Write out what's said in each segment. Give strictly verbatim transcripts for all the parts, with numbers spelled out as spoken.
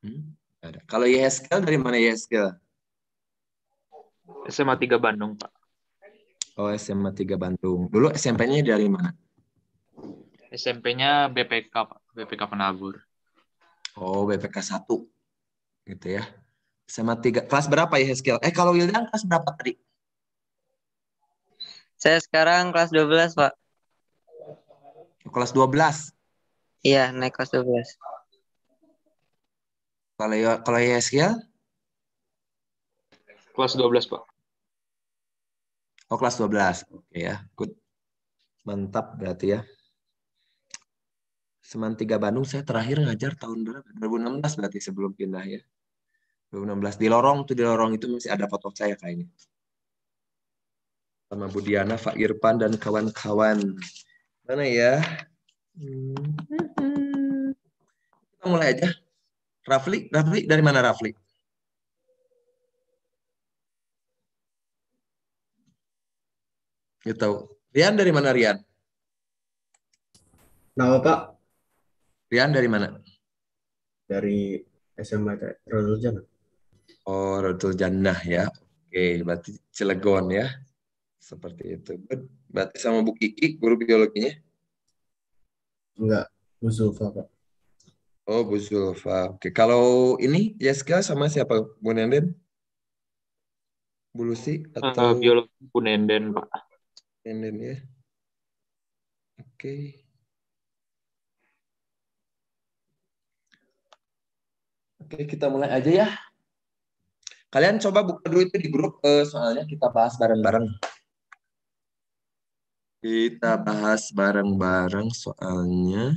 Hmm? Ada. Kalau Yeskel dari mana Yeskel? S M A tiga Bandung, Pak. Oh, S M A tiga Bandung. Dulu S M P-nya dari mana? S M P-nya B P K, Pak. B P K Penabur. Oh, B P K satu. Gitu ya. S M A tiga. Kelas berapa ya Yeskel? Eh, kalau Wildan kelas berapa tadi? Saya sekarang kelas dua belas, Pak. Kelas dua belas. Iya, naik kelas dua belas. Kalau kalau Yeskel? Kelas dua belas, Pak. Oh, kelas dua belas. Oke ya. Good. Mantap berarti ya. Seman tiga Bandung saya terakhir ngajar tahun berapa? dua ribu enam belas berarti sebelum pindah ya. dua ribu enam belas di lorong tuh di lorong itu masih ada foto saya kayaknya. Sama Budiana, Pak Irfan dan kawan-kawan. Mana ya? Hmm. Kita mulai aja. Rafli, Rafli dari mana Rafli? Gitu. Rian dari mana Rian? Nama Pak? Rian dari mana? Dari S M A Rodul Jannah. Oh, Rodul Jannah ya. Oke, berarti Cilegon ya. Seperti itu. Berarti sama Bu Kiki, guru biologinya? Enggak, Bu Zulfa, Pak. Oh, Bu Zulfa. Oke, kalau ini Jessica sama siapa? Bu Nenden? Bu Lucy atau Uh, biologi Bu Nenden, Pak. Nenden ya. Oke. Oke, kita mulai aja ya. Kalian coba buka dulu itu di grup, eh, soalnya kita bahas bareng-bareng. Kita bahas bareng-bareng soalnya.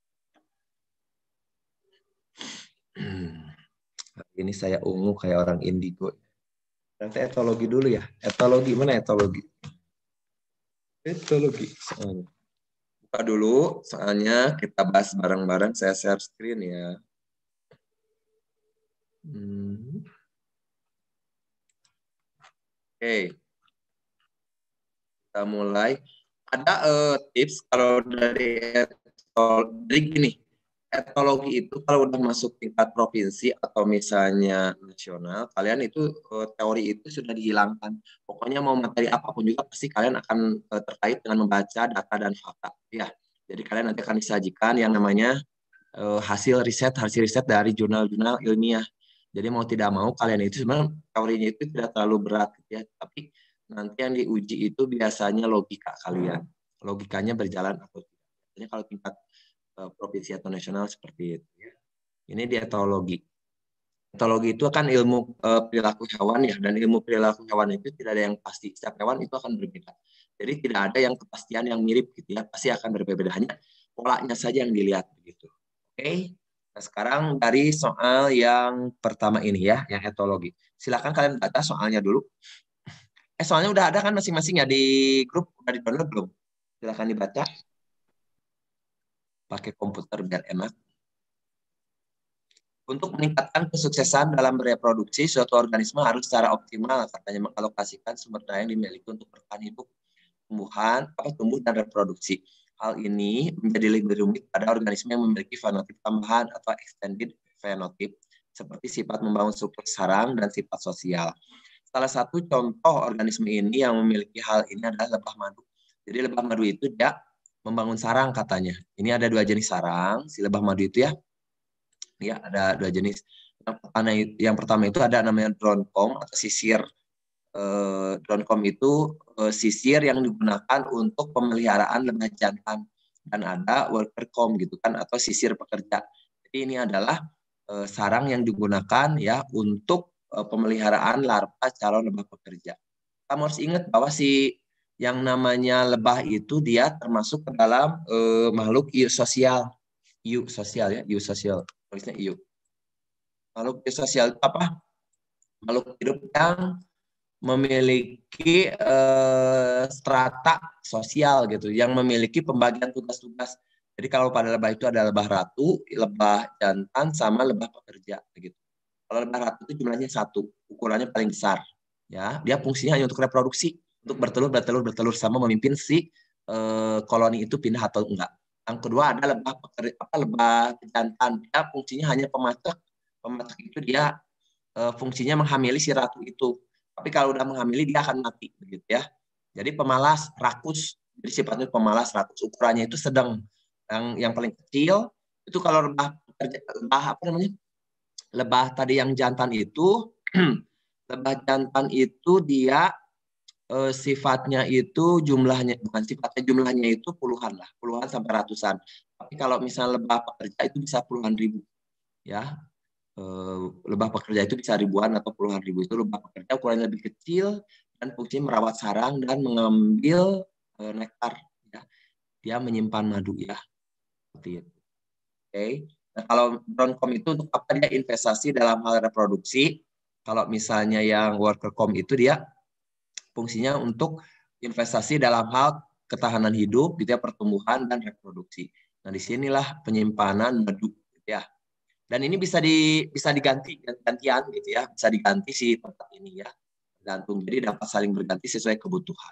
Hmm. Ini saya ungu kayak orang indigo. Nanti etologi dulu ya. Etologi, mana etologi? Etologi. Soalnya. Buka dulu, soalnya kita bahas bareng-bareng. Saya share screen ya. Hmm. Oke. Kita mulai. Ada uh, tips kalau dari etologi gini. Etologi itu kalau udah masuk tingkat provinsi atau misalnya nasional, kalian itu uh, teori itu sudah dihilangkan. Pokoknya mau materi apapun juga pasti kalian akan uh, terkait dengan membaca data dan fakta. Ya, jadi kalian nanti akan disajikan yang namanya uh, hasil riset, hasil riset dari jurnal-jurnal ilmiah. Jadi mau tidak mau kalian itu sebenarnya teorinya itu tidak terlalu berat, gitu ya. Tapi nanti yang diuji itu biasanya logika kalian, logikanya berjalan atau tidak. Jadi kalau tingkat provinsi atau nasional seperti itu ya. Ini di etologi. Etologi itu kan ilmu e, perilaku hewan ya, dan ilmu perilaku hewan itu tidak ada yang pasti. Setiap hewan itu akan berbeda. Jadi tidak ada yang kepastian yang mirip gitu ya, pasti akan berbeda. Hanya polanya saja yang dilihat begitu. Oke. Nah, sekarang dari soal yang pertama ini ya, yang etologi. Silakan kalian baca soalnya dulu. Eh soalnya udah ada kan masing-masing ya di grup, udah di-download belum? Silakan dibaca. Pakai komputer biar enak. Untuk meningkatkan kesuksesan dalam bereproduksi, suatu organisme harus secara optimal katanya mengalokasikan sumber daya yang dimiliki untuk bertahan hidup, tumbuhan, apa tumbuh dan reproduksi. Hal ini menjadi lebih rumit pada organisme yang memiliki fenotip tambahan atau extended fenotip, seperti sifat membangun struktur sarang dan sifat sosial. Salah satu contoh organisme ini yang memiliki hal ini adalah lebah madu. Jadi lebah madu itu dia membangun sarang katanya. Ini ada dua jenis sarang, si lebah madu itu ya. Ya, ada dua jenis. Yang pertama, yang pertama itu ada namanya drone comb atau sisir. Eh, drone comb itu eh, sisir yang digunakan untuk pemeliharaan lebah jantan. Dan ada worker comb gitu kan, atau sisir pekerja. Jadi ini adalah eh, sarang yang digunakan ya untuk eh, pemeliharaan larva calon lebah pekerja. Kamu harus ingat bahwa si yang namanya lebah itu dia termasuk ke dalam eh, makhluk sosial. Iu sosial ya, iu sosial. Tulisnya iu. Makhluk sosial itu apa? Makhluk hidup yang memiliki eh, strata sosial gitu, yang memiliki pembagian tugas-tugas. Jadi kalau pada lebah itu ada lebah ratu, lebah jantan, sama lebah pekerja begitu. Kalau lebah ratu itu jumlahnya satu, ukurannya paling besar. Ya, dia fungsinya hanya untuk reproduksi, untuk bertelur, bertelur, bertelur sama memimpin si eh, koloni itu pindah atau enggak. Yang kedua ada lebah pekerja, apa lebah jantan. Dia fungsinya hanya pemacak, Pematak itu dia uh, fungsinya menghamili si ratu itu. Tapi kalau udah menghamili dia akan mati, begitu ya. Jadi pemalas, rakus. Jadi sifatnya pemalas, rakus. Ukurannya itu sedang. Yang yang paling kecil itu kalau lebah lebah apa namanya? Lebah tadi yang jantan itu, lebah jantan itu dia eh, sifatnya itu jumlahnya bukan sifatnya jumlahnya itu puluhan lah, puluhan sampai ratusan. Tapi kalau misalnya lebah pekerja itu bisa puluhan ribu, ya. Eh, lebah pekerja itu bisa ribuan atau puluhan ribu. Itu lebah pekerja ukurannya lebih kecil dan fungsinya merawat sarang dan mengambil eh, nektar. Ya. Dia menyimpan madu ya. Seperti itu. Oke. Okay. Nah, kalau Broncom itu untuk apa? Dia investasi dalam hal reproduksi. Kalau misalnya yang workercom itu dia fungsinya untuk investasi dalam hal ketahanan hidup, gitu ya, pertumbuhan dan reproduksi. Nah, disinilah penyimpanan madu, gitu ya. Dan ini bisa di bisa diganti gantian gitu ya, bisa diganti si tempat ini ya, tergantung. Jadi dapat saling berganti sesuai kebutuhan.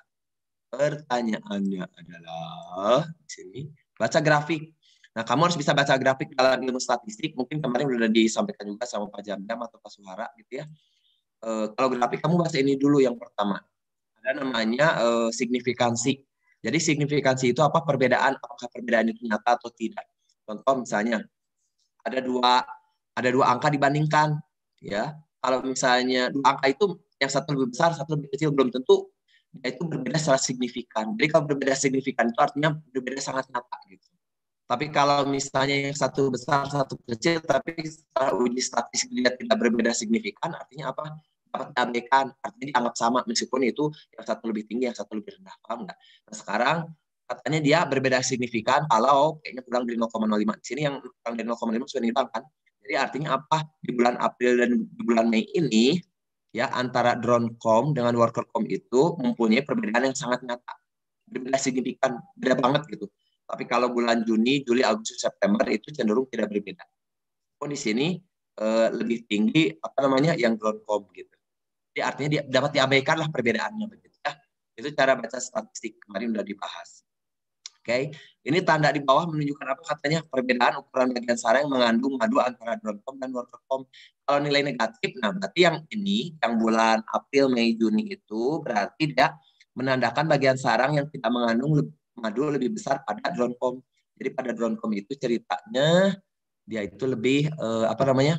Pertanyaannya adalah di sini baca grafik. Nah, kamu harus bisa baca grafik dalam ilmu statistik. Mungkin kemarin sudah disampaikan juga sama Pak Jamdam atau Pak Suhara gitu ya. E, kalau grafik kamu baca ini dulu yang pertama. Ada namanya e, signifikansi. Jadi signifikansi itu apa? Perbedaan, apakah perbedaan itu nyata atau tidak. Contoh misalnya ada dua ada dua angka dibandingkan, ya. Kalau misalnya dua angka itu yang satu lebih besar, satu lebih kecil, belum tentu ya itu berbeda secara signifikan. Jadi kalau berbeda signifikan itu artinya berbeda sangat nyata gitu. Tapi kalau misalnya yang satu besar, satu kecil, tapi setelah uji statistik dia tidak berbeda signifikan, artinya apa? Dapat diabaikan, artinya dianggap sama meskipun itu yang satu lebih tinggi, yang satu lebih rendah, paham nggak? Nah sekarang katanya dia berbeda signifikan kalau kayaknya kurang dari nol koma nol lima. Di sini yang kurang dari nol koma lima sudah dihilangkan. Jadi artinya apa? Di bulan April dan di bulan Mei ini ya antara Dronecom dengan Workercom itu mempunyai perbedaan yang sangat nyata. Berbeda signifikan, beda banget gitu. Tapi kalau bulan Juni, Juli, Agustus, September itu cenderung tidak berbeda. Oh di sini eh, lebih tinggi apa namanya yang Dronecom gitu. Jadi artinya dia dapat diabaikan lah perbedaannya begitu ya. Itu cara baca statistik kemarin sudah dibahas. Oke, okay. Ini tanda di bawah menunjukkan apa katanya perbedaan ukuran bagian sarang yang mengandung madu antara Dronecom dan Workercom. Kalau nilai negatif, nah berarti yang ini, yang bulan April, Mei, Juni itu berarti dia menandakan bagian sarang yang tidak mengandung madu lebih besar pada Dronecom. Jadi pada Dronecom itu ceritanya dia itu lebih eh, apa namanya?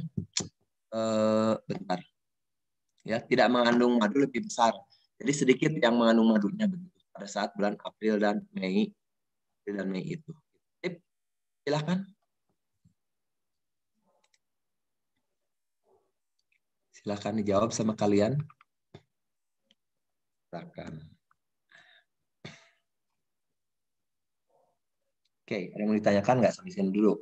Eh, bentar. Ya, tidak mengandung madu lebih besar. Jadi sedikit yang mengandung madunya begitu pada saat bulan April dan Mei. Dan Mei itu. Tip, silahkan. Silahkan dijawab sama kalian. Silahkan. Oke, ada yang mau ditanyakan nggak sampai sini dulu?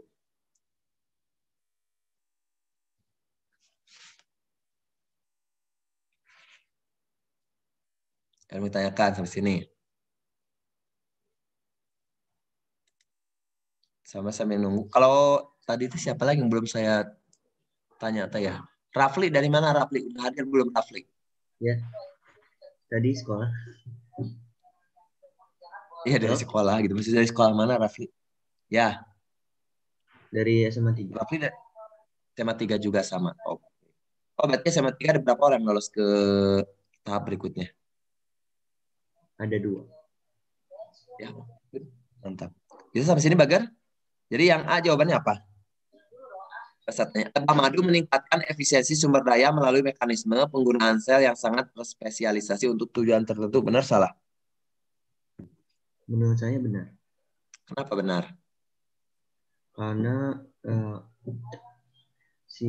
Ada yang mau ditanyakan sampai sini? Sama sambil nunggu. Kalau tadi itu siapa lagi yang belum saya tanya ya? Rafli dari mana Rafli? Udah hadir belum Rafli? Ya. Tadi sekolah. Iya dari Halo? Sekolah gitu. Maksudnya dari sekolah mana Rafli? Ya. Dari S M A tiga. Rafli dari S M A tiga juga sama. Oh. Oh berarti S M A tiga ada berapa orang lolos ke tahap berikutnya? Ada dua. Ya, mantap. Itu sampai sini Bagar? Jadi yang A jawabannya apa? Pesertanya, lebah madu meningkatkan efisiensi sumber daya melalui mekanisme penggunaan sel yang sangat berspesialisasi untuk tujuan tertentu. Benar salah? Menurut saya benar. Kenapa benar? Karena uh, si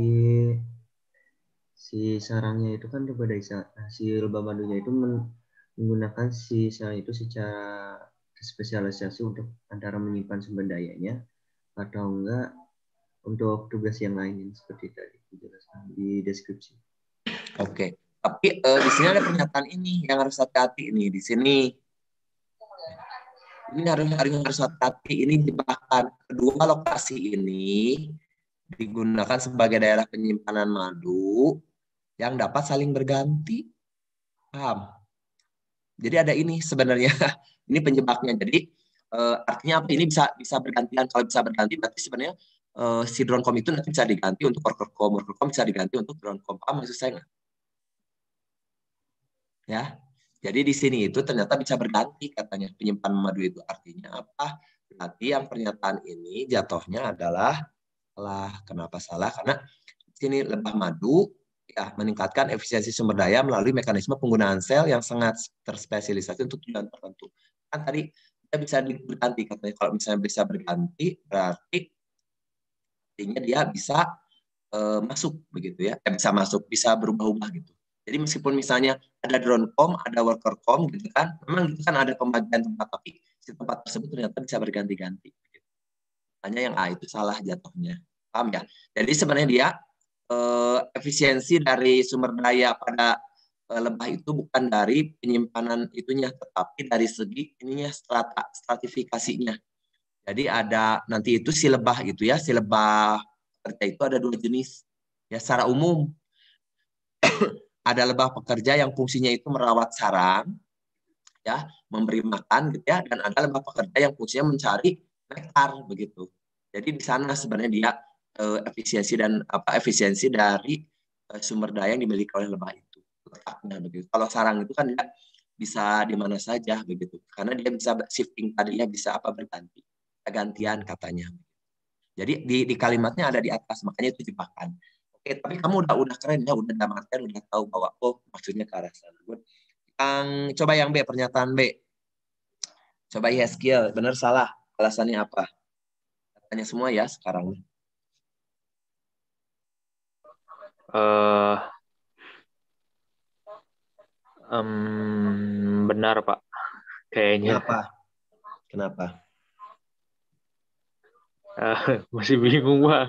si sarangnya itu kan berbeda, si lebah madunya itu menggunakan si sel itu secara spesialisasi untuk antara menyimpan sumber dayanya atau enggak untuk tugas yang lain seperti tadi dijelaskan di deskripsi. Oke, tapi uh, di sini ada pernyataan ini yang harus hati-hati ini di sini. Ini harus harus hati-hati ini bahkan kedua lokasi ini digunakan sebagai daerah penyimpanan madu yang dapat saling berganti. Paham? Jadi ada ini sebenarnya ini penyebabnya. Jadi uh, artinya apa? Ini bisa bisa bergantian. Kalau bisa berganti berarti sebenarnya uh, si drone com itu nanti bisa diganti untuk worker com, worker com bisa diganti untuk drone com. Paham maksud saya nggak? Ya, jadi di sini itu ternyata bisa berganti katanya penyimpanan madu itu. Artinya apa? Berarti yang pernyataan ini jatuhnya adalah salah. Kenapa salah? Karena di sini lebah madu ya meningkatkan efisiensi sumber daya melalui mekanisme penggunaan sel yang sangat terspesialisasi untuk tujuan tertentu. Kan tadi kita bisa berganti katanya. Kalau misalnya bisa berganti, berarti artinya dia bisa uh, masuk begitu ya. Eh, bisa masuk, bisa berubah-ubah gitu. Jadi meskipun misalnya ada drone com, ada worker com gitu kan, memang itu kan ada pembagian tempat, tapi si tempat tersebut ternyata bisa berganti-ganti. Gitu. Hanya yang A itu salah jatuhnya. Paham ya? Jadi sebenarnya dia eh, efisiensi dari sumber daya pada eh, lebah itu bukan dari penyimpanan itunya, tetapi dari segi ininya strata, stratifikasinya. Jadi ada nanti itu si lebah itu ya, si lebah pekerja itu ada dua jenis. Ya secara umum ada lebah pekerja yang fungsinya itu merawat sarang, ya, memberi makan gitu ya, dan ada lebah pekerja yang fungsinya mencari nektar begitu. Jadi di sana sebenarnya dia eh, efisiensi dan apa efisiensi dari eh, sumber daya yang dimiliki oleh lebah itu letaknya begitu. Kalau sarang itu kan dia bisa di mana saja begitu, karena dia bisa shifting tadinya bisa apa berganti, gantian katanya. Jadi di, di kalimatnya ada di atas, makanya itu jebakan. Oke, tapi kamu udah udah keren ya, udah damatkan, udah tahu bahwa oh maksudnya ke arah sana. Yang coba yang B, pernyataan B. Coba ya skill, benar salah, alasannya apa? Tanya semua ya sekarang. Eh, em, benar Pak, kayaknya. Kenapa? Kenapa? Eh, masih bingung Pak.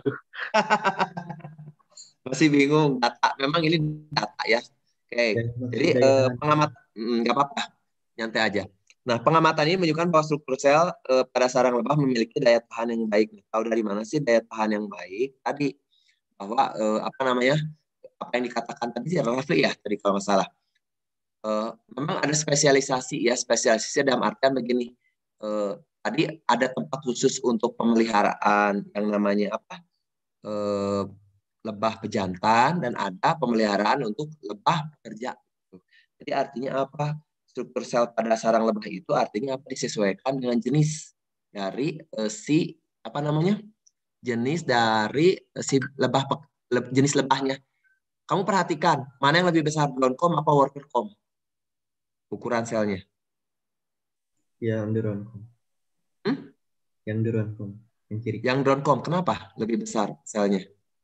Masih bingung data. Memang ini data ya. Oke. Dan Jadi maksud daya eh, tahan. pengamat mm, nggak apa-apa, nyantai aja. Nah, pengamatan ini menunjukkan bahwa struktur sel eh, pada sarang lebah memiliki daya tahan yang baik. Tahu dari mana sih daya tahan yang baik? Tadi bahwa eh, apa namanya? Apa yang dikatakan tadi sih Rafli ya tadi kalau nggak salah. Eh, memang ada spesialisasi ya, spesialisasi dalam artian begini. Eh, tadi ada tempat khusus untuk pemeliharaan yang namanya apa? Eh, lebah pejantan dan ada pemeliharaan untuk lebah pekerja. Jadi artinya apa? Struktur sel pada sarang lebah itu artinya apa? Disesuaikan dengan jenis dari uh, si apa namanya? Jenis dari uh, si lebah le, jenis lebahnya. Kamu perhatikan mana yang lebih besar, drone com apa worker com? Ukuran selnya. Yang drone com. Hmm? Yang drone com. Yang kiri. Yang drone com kenapa lebih besar selnya?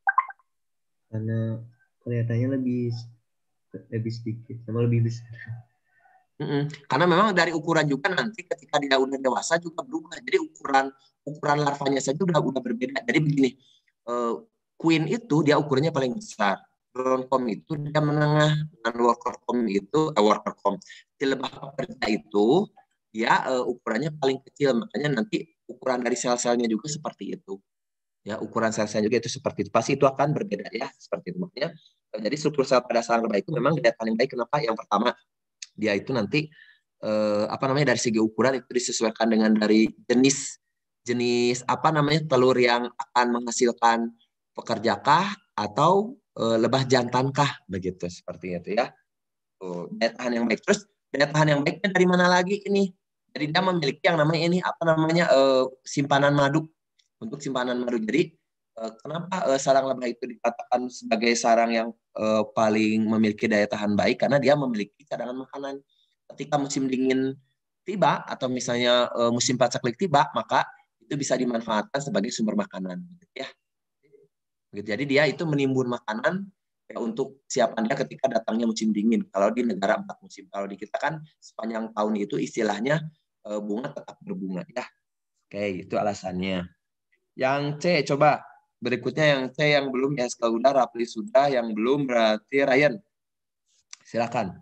Karena kelihatannya lebih lebih sedikit sama lebih besar. Mm-mm. Karena memang dari ukuran juga nanti ketika dia udah dewasa juga berubah. Jadi ukuran ukuran larvanya saja udah udah berbeda. Jadi begini, uh, queen itu dia ukurannya paling besar. Broncom itu dia menengah, dan workercom itu eh, workercom. Si lebah pekerja itu dia uh, ukurannya paling kecil. Makanya nanti ukuran dari sel-selnya juga seperti itu. Ya, ukuran sel-selnya juga itu seperti itu. Pasti itu akan berbeda ya, seperti itu. Makanya uh, jadi struktur sel pada sarang lebah itu memang daya paling baik. Kenapa? Yang pertama dia itu nanti eh, apa namanya dari segi ukuran itu disesuaikan dengan dari jenis jenis apa namanya telur yang akan menghasilkan pekerjakah atau eh, lebah jantankah begitu seperti itu ya. Tuh, daya tahan yang baik. Terus daya tahan yang baiknya dari mana lagi ini? Jadi dia memiliki yang namanya ini apa namanya eh, simpanan madu untuk simpanan madu. Jadi eh, kenapa eh, sarang lebah itu dikatakan sebagai sarang yang eh, paling memiliki daya tahan baik karena dia memiliki cadangan makanan. Ketika musim dingin tiba atau misalnya eh, musim paceklik tiba, maka itu bisa dimanfaatkan sebagai sumber makanan. Ya, jadi dia itu menimbun makanan ya, untuk siapan dia ketika datangnya musim dingin. Kalau di negara empat musim, kalau di kita kan sepanjang tahun itu istilahnya eh, bunga tetap berbunga ya. Oke, itu alasannya. Yang C coba berikutnya yang C yang belum ya kalau udah Rapli sudah, yang belum berarti Ryan. Silakan.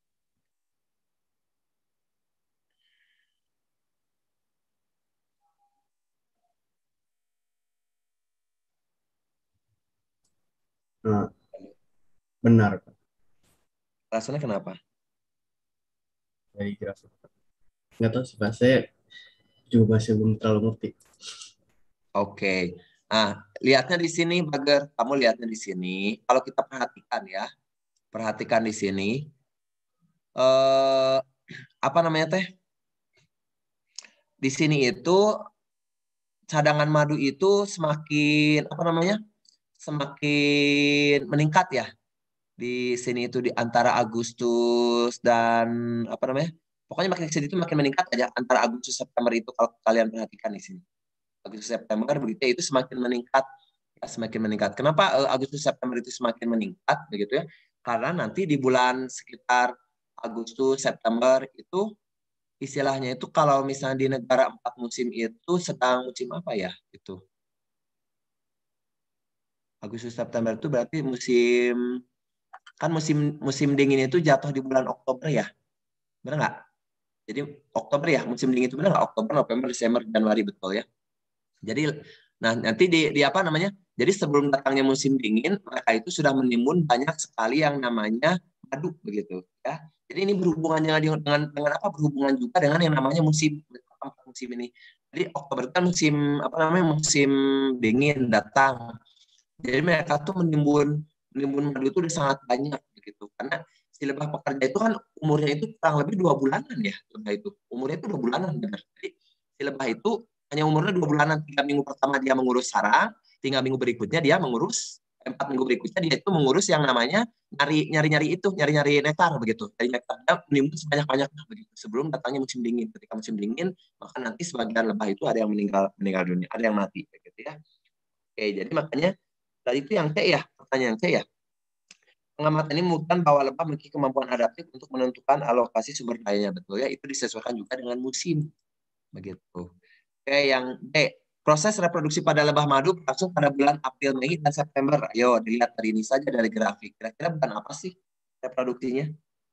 Nah, benar, Pak. Alasannya kenapa? Dari grafik. Nggak tahu sih, Pak. Saya juga masih belum terlalu ngerti. Oke. Nah, lihatnya di sini, Bager. Kamu lihatnya di sini. Kalau kita perhatikan ya, perhatikan di sini. Eh, apa namanya teh? Di sini itu cadangan madu itu semakin apa namanya? Semakin meningkat ya. Di sini itu di antara Agustus dan apa namanya? Pokoknya makin kesini itu makin meningkat aja antara Agustus September itu kalau kalian perhatikan di sini. Agustus September begitu ya, itu semakin meningkat ya, semakin meningkat. Kenapa uh, Agustus September itu semakin meningkat begitu ya? Karena nanti di bulan sekitar Agustus September itu istilahnya itu kalau misalnya di negara empat musim itu sedang musim apa ya itu? Agustus September itu berarti musim kan musim musim dingin itu jatuh di bulan Oktober ya, benar nggak? Jadi Oktober ya musim dingin itu benar nggak? Oktober, November, Desember, Januari betul ya. Jadi nah nanti di, di apa namanya? Jadi sebelum datangnya musim dingin mereka itu sudah menimbun banyak sekali yang namanya madu begitu ya. Jadi ini berhubungannya dengan dengan apa? Berhubungan juga dengan yang namanya musim musim ini. Jadi Oktober kan musim apa namanya? Musim dingin datang. Jadi mereka tuh menimbun menimbun madu itu udah sangat banyak begitu karena si lebah pekerja itu kan umurnya itu kurang lebih dua bulanan ya lebah itu umurnya itu dua bulanan benar. Jadi si lebah itu hanya umurnya dua bulanan, tiga minggu pertama dia mengurus sarang, tiga minggu berikutnya dia mengurus empat minggu berikutnya dia itu mengurus yang namanya nyari nyari nyari itu nyari nyari nektar begitu. Dari nektar dia menimbun sebanyak banyaknya begitu sebelum datangnya musim dingin. Ketika musim dingin maka nanti sebagian lebah itu ada yang meninggal meninggal dunia, ada yang mati begitu ya. Oke, jadi makanya tadi itu yang C ya, pertanyaan C ya. Pengamatan ini membuktikan bahwa lebah memiliki kemampuan adaptif untuk menentukan alokasi sumber dayanya, betul ya. Itu disesuaikan juga dengan musim, begitu. Oke, yang D. Proses reproduksi pada lebah madu berlangsung pada bulan April, Mei, dan September. Ayo dilihat dari ini saja dari grafik. Kira-kira bulan apa sih reproduksinya?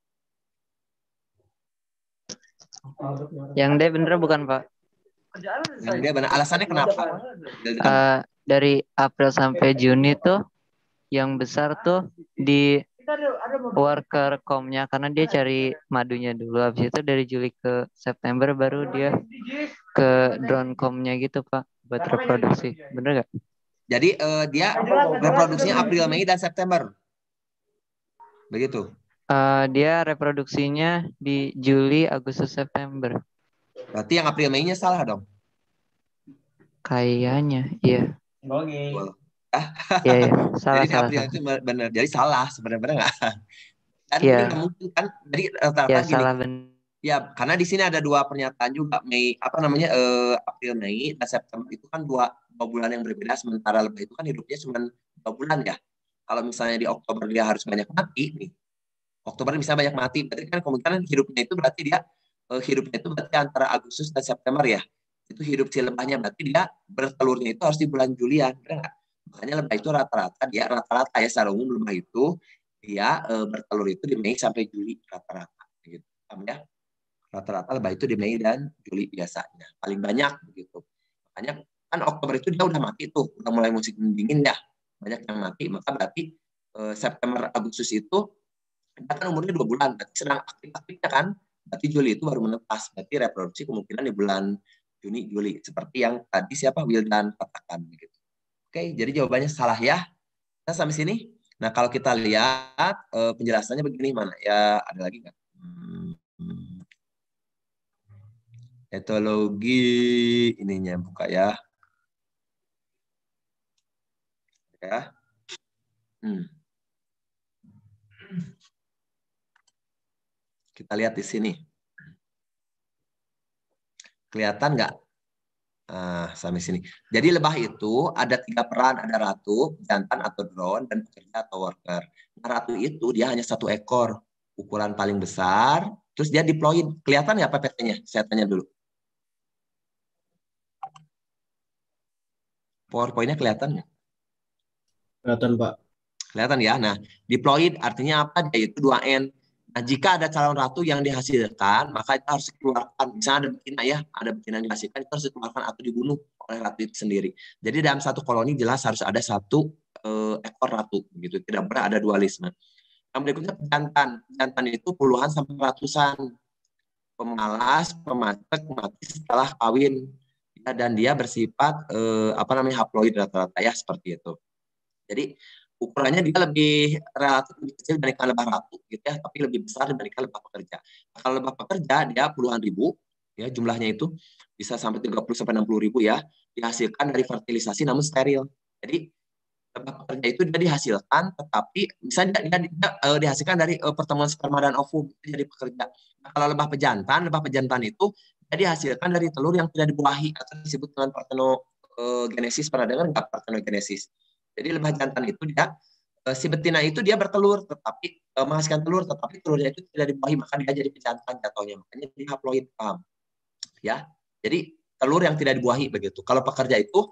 Yang D bener bukan, Pak? Yang D benar. Alasannya kenapa? Uh, dari April sampai Juni tuh yang besar tuh di worker comb-nya karena dia cari madunya dulu. Habis itu dari Juli ke September baru dia ke drone comb-nya gitu, Pak, buat reproduksi. Bener nggak? Jadi uh, dia reproduksinya April, Mei, dan September. Begitu. Uh, dia reproduksinya di Juli, Agustus, September. Berarti yang April, Mei-nya salah dong? Kayaknya, iya. Well. Iya, iya. Salah, jadi salah, April salah. itu benar. Jadi salah sebenarnya nggak? Dan yeah. ini nggak mungkin kan? Jadi rata-rata yeah, gini. Salah benar. Ya, karena di sini ada dua pernyataan juga. Mei apa namanya eh, April, Mei, dan September itu kan dua, dua bulan yang berbeda. Sementara lebah itu kan hidupnya cuma dua bulan ya. Kalau misalnya di Oktober dia harus banyak mati nih. Oktober bisa banyak mati. Berarti kan kemungkinan hidupnya itu berarti dia eh, hidupnya itu berarti antara Agustus dan September ya. Itu hidup si lebahnya berarti dia bertelurnya itu harus di bulan Julian, benar nggak? Makanya lebah itu rata-rata dia rata-rata ya secara umum lebah itu dia e, bertelur itu di Mei sampai Juli rata-rata gitu. Ya. Rata-rata lebah itu di Mei dan Juli biasanya. Paling banyak begitu. Makanya kan Oktober itu dia udah mati tuh, udah mulai musim dingin ya. Banyak yang mati, maka berarti e, September Agustus itu dia kan umurnya dua bulan, berarti sedang aktif-aktifnya kan. Berarti Juli itu baru menetas, berarti reproduksi kemungkinan di bulan Juni, Juli. Seperti yang tadi siapa Wildan katakan begitu. Oke, jadi jawabannya salah ya. Nah, sampai sini. Nah, kalau kita lihat eh, penjelasannya begini mana? Ya, ada lagi nggak? Hmm. Etologi ininya buka ya. Ya. Hmm. Kita lihat di sini. Kelihatan nggak? Nah, sampai sini. Jadi lebah itu ada tiga peran, ada ratu, jantan atau drone, dan pekerja atau worker. Nah, ratu itu dia hanya satu ekor, ukuran paling besar, terus dia diploid. Kelihatan nggak P P T-nya? Saya tanya dulu. PowerPoint-nya kelihatan nggak? Kelihatan, Pak. Kelihatan ya. Nah, diploid artinya apa? Dia itu dua N. Nah, jika ada calon ratu yang dihasilkan, maka itu harus dikeluarkan. Misalnya ada betina ya, ada betina yang dihasilkan, itu harus dikeluarkan atau dibunuh oleh ratu itu sendiri. Jadi dalam satu koloni jelas harus ada satu eh, ekor ratu, gitu. Tidak boleh ada dualisme. Yang berikutnya jantan. Jantan itu puluhan sampai ratusan. Pemalas, pematek, mati setelah kawin. ya, dan dia bersifat eh, apa namanya haploid rata-rata ya seperti itu. Jadi ukurannya dia lebih relatif lebih kecil dibandingkan lebah ratu gitu ya, tapi lebih besar dibandingkan lebah pekerja. Nah, kalau lebah pekerja dia puluhan ribu ya jumlahnya itu bisa sampai tiga puluh sampai enam puluh ribu ya, dihasilkan dari fertilisasi namun steril. Jadi lebah pekerja itu dia dihasilkan tetapi misalnya dia, dia, dia uh, dihasilkan dari uh, pertemuan sperma dan ovum jadi pekerja. Nah, kalau lebah pejantan, lebah pejantan itu dia dihasilkan dari telur yang tidak dibuahi atau disebut dengan partenogenesis. Pernah dengar nggak partenogenesis? Jadi lebah jantan itu dia uh, si betina itu dia bertelur tetapi uh, menghasilkan telur tetapi telurnya itu tidak dibuahi maka dia jadi pejantan jatuhnya. Makanya dia haploid, paham? Ya. Jadi telur yang tidak dibuahi begitu. Kalau pekerja itu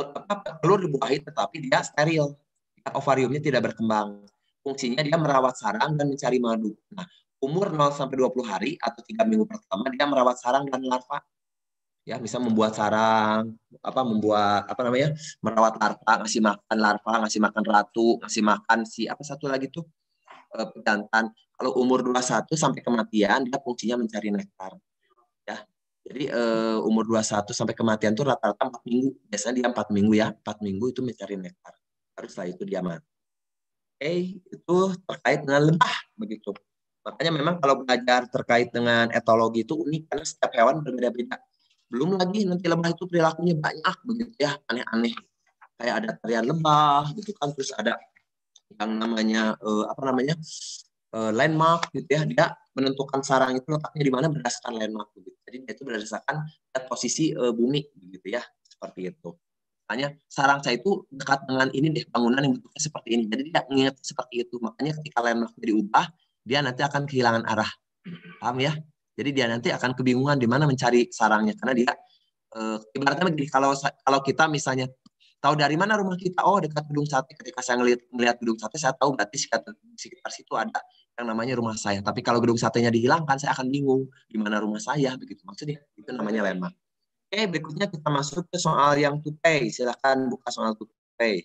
telur dibuahi tetapi dia steril. Ovariumnya tidak berkembang. Fungsinya dia merawat sarang dan mencari madu. Nah, umur nol sampai dua puluh hari atau tiga minggu pertama dia merawat sarang dan larva. Ya, bisa membuat sarang, apa membuat apa namanya? merawat larva, ngasih makan larva, ngasih makan ratu, ngasih makan si apa satu lagi tuh? Eh, pejantan. Kalau umur dua puluh satu sampai kematian dia fungsinya mencari nektar. Ya. Jadi uh, umur dua puluh satu sampai kematian itu rata-rata empat minggu. Biasanya dia empat minggu ya. empat minggu itu mencari nektar. Baru setelah itu dia mati. Oke, okay, itu terkait dengan lebah begitu. Makanya memang kalau belajar terkait dengan etologi itu unik karena setiap hewan berbeda-beda. Belum lagi nanti lebah itu perilakunya banyak begitu ya, aneh-aneh. Kayak ada tarian lebah gitu kan, terus ada yang namanya uh, apa namanya? Uh, landmark gitu ya. Dia menentukan sarang itu letaknya di mana berdasarkan landmark gitu. Jadi itu berdasarkan posisi uh, bumi gitu ya, seperti itu. Makanya sarang saya itu dekat dengan ini deh, bangunan yang bentuknya seperti ini. Jadi dia ingat seperti itu. Makanya ketika landmark diubah, dia nanti akan kehilangan arah. Paham ya? Jadi dia nanti akan kebingungan di mana mencari sarangnya karena dia uh, ibaratnya begini, kalau kalau kita misalnya tahu dari mana rumah kita, oh dekat gedung sate. Ketika saya ngelihat ngelihat gedung sate, saya tahu berarti sekitar, sekitar situ ada yang namanya rumah saya. Tapi kalau gedung satenya dihilangkan, saya akan bingung di mana rumah saya begitu. Maksudnya itu namanya landmark. Oke, berikutnya kita masuk ke soal yang to pay. Silakan buka soal to pay.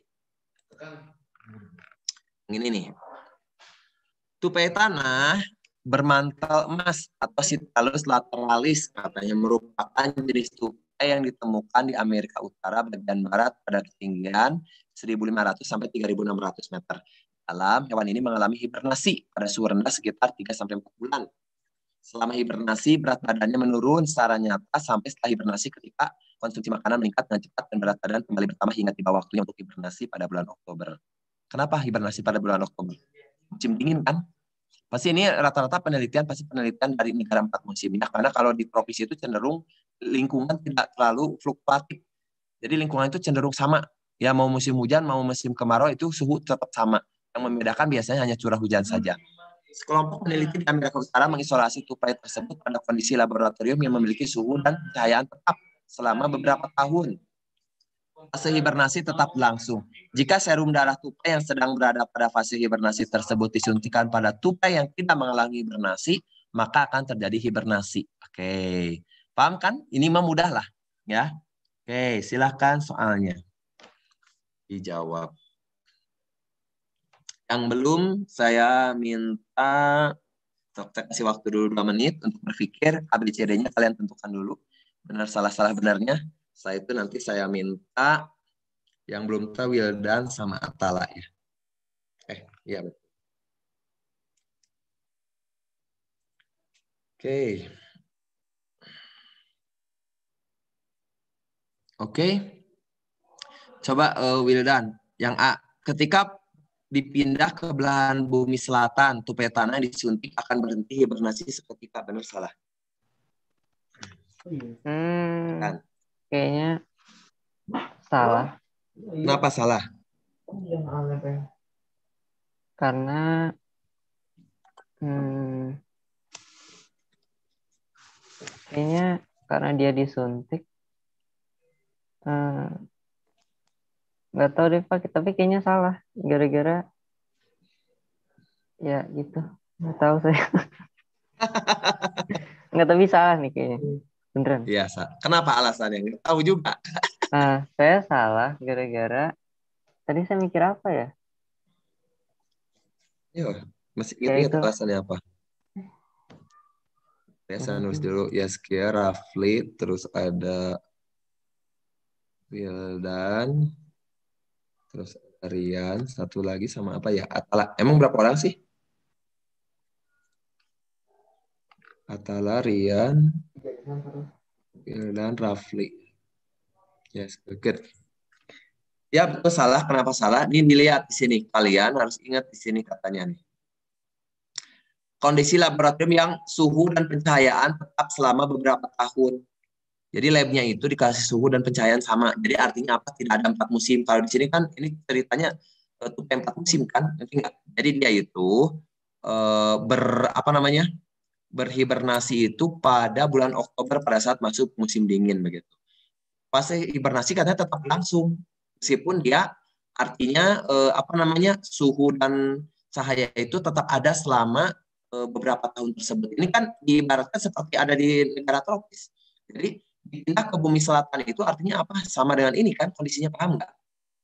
Ini nih. Tupai tanah bermantel emas atau Sitalus lateralis katanya merupakan jenis tupai yang ditemukan di Amerika Utara bagian barat pada ketinggian seribu lima ratus sampai tiga ribu enam ratus meter. Dalam hewan ini mengalami hibernasi pada suhu rendah sekitar tiga sampai empat bulan. Selama hibernasi berat badannya menurun secara nyata sampai setelah hibernasi ketika konsumsi makanan meningkat dengan cepat dan berat badan kembali bertambah hingga tiba waktunya untuk hibernasi pada bulan Oktober. Kenapa hibernasi pada bulan Oktober? Musim dingin kan? Pasti ini rata-rata penelitian pasti penelitian dari negara empat musim ya, karena kalau di tropis itu cenderung lingkungan tidak terlalu fluktuatif. Jadi lingkungan itu cenderung sama. Ya mau musim hujan mau musim kemarau itu suhu tetap sama. Yang membedakan biasanya hanya curah hujan saja. Sekelompok peneliti di Amerika Utara mengisolasi tupai tersebut pada kondisi laboratorium yang memiliki suhu dan cahayaan tetap selama beberapa tahun. Fase hibernasi tetap berlangsung. Jika serum darah tupai yang sedang berada pada fase hibernasi tersebut disuntikan pada tupai yang tidak mengalami hibernasi, maka akan terjadi hibernasi. Oke, paham kan? Ini mah mudah lah, ya. Oke, silahkan soalnya dijawab. Yang belum, saya minta saya kasih waktu dulu dua menit untuk berpikir. A B C D-nya kalian tentukan dulu. Benar salah-salah benarnya. Setelah itu nanti saya minta yang belum tahu Wildan sama Atala ya. Eh, iya betul. Oke. Oke. Coba uh, Wildan, yang A. Ketika dipindah ke belahan bumi selatan, tupai tanah disuntik akan berhenti hibernasi seketika. Benar salah? Hmm, Kan? kayaknya salah. Kenapa salah? Karena hmm, kayaknya karena dia disuntik. Hmm, nggak tahu deh Pak, tapi kayaknya salah. Gara-gara ya gitu. Nggak tahu saya. Nggak, tapi salah nih kayaknya. Beneran. Iya, kenapa alasannya? Nggak tahu juga. Nah, saya salah gara-gara tadi saya mikir apa ya? Yo, masih Ya ingat itu. alasannya apa? Ya, saya nulis dulu. Yaskia, Rafli, terus ada Wildan, terus Rian, satu lagi sama apa ya? Atala. Emang berapa orang sih? Atala, Rian, Wildan, Rafli. Yes, good. Ya, betul salah. Kenapa salah? Ini dilihat di sini. Kalian harus ingat di sini katanya nih. Kondisi laboratorium yang suhu dan pencahayaan tetap selama beberapa tahun. Jadi labnya itu dikasih suhu dan pencahayaan sama. Jadi artinya apa? Tidak ada empat musim. Kalau di sini kan ini ceritanya tupai empat musim kan? Jadi dia itu eh, ber apa namanya? berhibernasi itu pada bulan Oktober pada saat masuk musim dingin begitu. Fase hibernasi katanya tetap langsung meskipun dia artinya eh, apa namanya? suhu dan cahaya itu tetap ada selama eh, beberapa tahun tersebut. Ini kan diibaratkan seperti ada di negara tropis. Jadi dipindah ke bumi selatan itu artinya apa? Sama dengan ini kan kondisinya, paham nggak?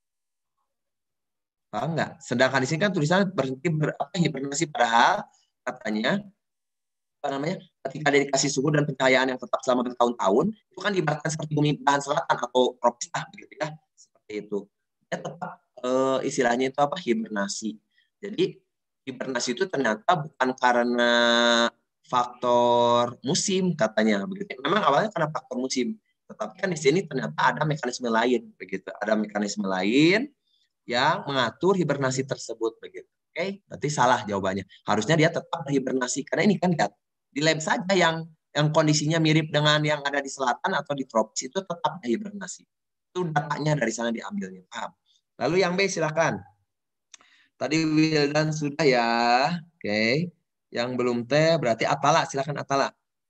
Paham nggak? Sedangkan di sini kan tulisannya berhenti ber, apa, hibernasi, padahal katanya apa namanya? Ketika ada dikasih suhu dan pencahayaan yang tetap selama bertahun-tahun, itu kan diibaratkan seperti bumi belahan selatan atau tropis lah begitu ya. Seperti itu. Ya tetap eh, istilahnya itu apa? Hibernasi. Jadi hibernasi itu ternyata bukan karena faktor musim katanya begitu. Memang awalnya karena faktor musim, tetapi kan di sini ternyata ada mekanisme lain begitu. Ada mekanisme lain yang mengatur hibernasi tersebut begitu. Oke, berarti salah jawabannya. Harusnya dia tetap hibernasi karena ini kan lihat di lab saja yang yang kondisinya mirip dengan yang ada di selatan atau di tropis itu tetap hibernasi. Itu datanya dari sana diambilnya, paham? Lalu yang B silakan. Tadi Wildan sudah ya. Oke. Yang belum T berarti Atala. Silakan Atala.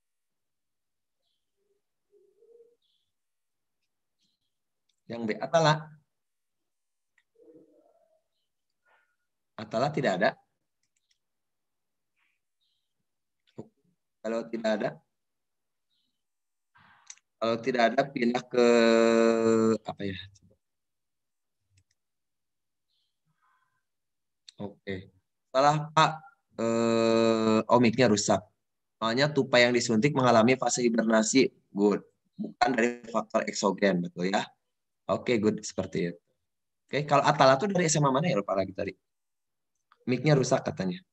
Yang B Atala. Atala tidak ada. Kalau tidak ada. Kalau tidak ada pindah ke apa ya? Oke. Salah Pak. Eh, oh, mic-nya rusak. Soalnya tupai yang disuntik mengalami fase hibernasi. Good. Bukan dari faktor eksogen, betul ya? Oke, good. Seperti itu. Oke, kalau Atala itu dari S M A mana ya lupa lagi tadi? Mic-nya rusak katanya.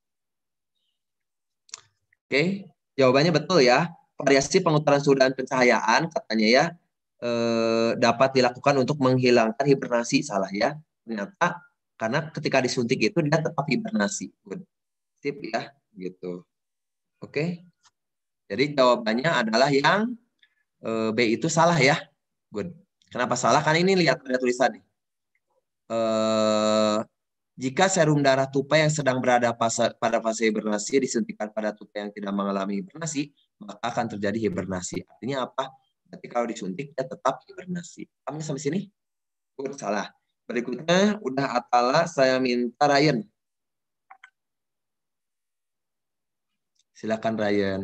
Oke, jawabannya betul ya. Variasi pengutaran suhu dan pencahayaan katanya ya eh, dapat dilakukan untuk menghilangkan hibernasi, salah ya. Ternyata karena ketika disuntik itu dia tetap hibernasi. Good. Sip ya, gitu. Oke. Jadi jawabannya adalah yang B itu salah ya. Good. Kenapa salah? Karena ini lihat ada tulisan nih. Eh, jika serum darah tupai yang sedang berada pada fase hibernasi disuntikkan pada tupai yang tidak mengalami hibernasi, maka akan terjadi hibernasi. Artinya apa? Berarti kalau disuntik dia tetap hibernasi. Pahamnya sampai sini? Good, salah. Berikutnya udah Atala, saya minta Ryan. Silakan Ryan.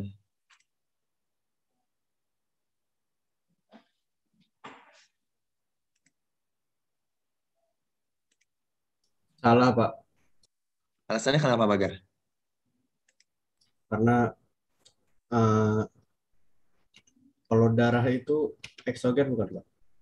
Salah, Pak. Alasannya kenapa, Bagar? Karena uh, kalau darah itu eksogen bukan, Pak?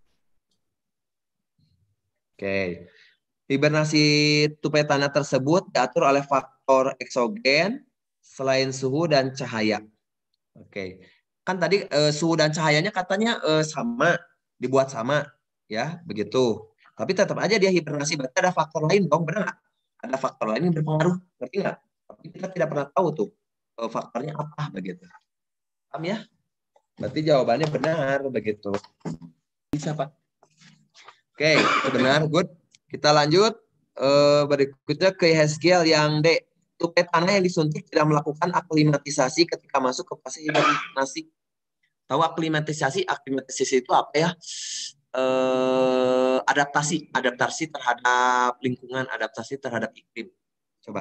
Oke. Hibernasi tupai tanah tersebut diatur oleh faktor eksogen selain suhu dan cahaya. Oke. Kan tadi eh, suhu dan cahayanya katanya eh, sama, dibuat sama, ya, begitu. Tapi tetap aja dia hibernasi, berarti ada faktor lain dong, benar nggak? Ada faktor lain yang berpengaruh, ngerti nggak? Tapi kita tidak pernah tahu tuh eh, faktornya apa, begitu. Paham ya? Berarti jawabannya benar, begitu. Bisa, Pak. Oke, itu benar, good. Kita lanjut. Eh, berikutnya ke Haskell yang D. Tupai tanah yang disuntik tidak melakukan aklimatisasi ketika masuk ke fase hibernasi. Tahu aklimatisasi? Aklimatisasi itu apa ya? Eh, adaptasi, adaptasi terhadap lingkungan, adaptasi terhadap iklim. Coba.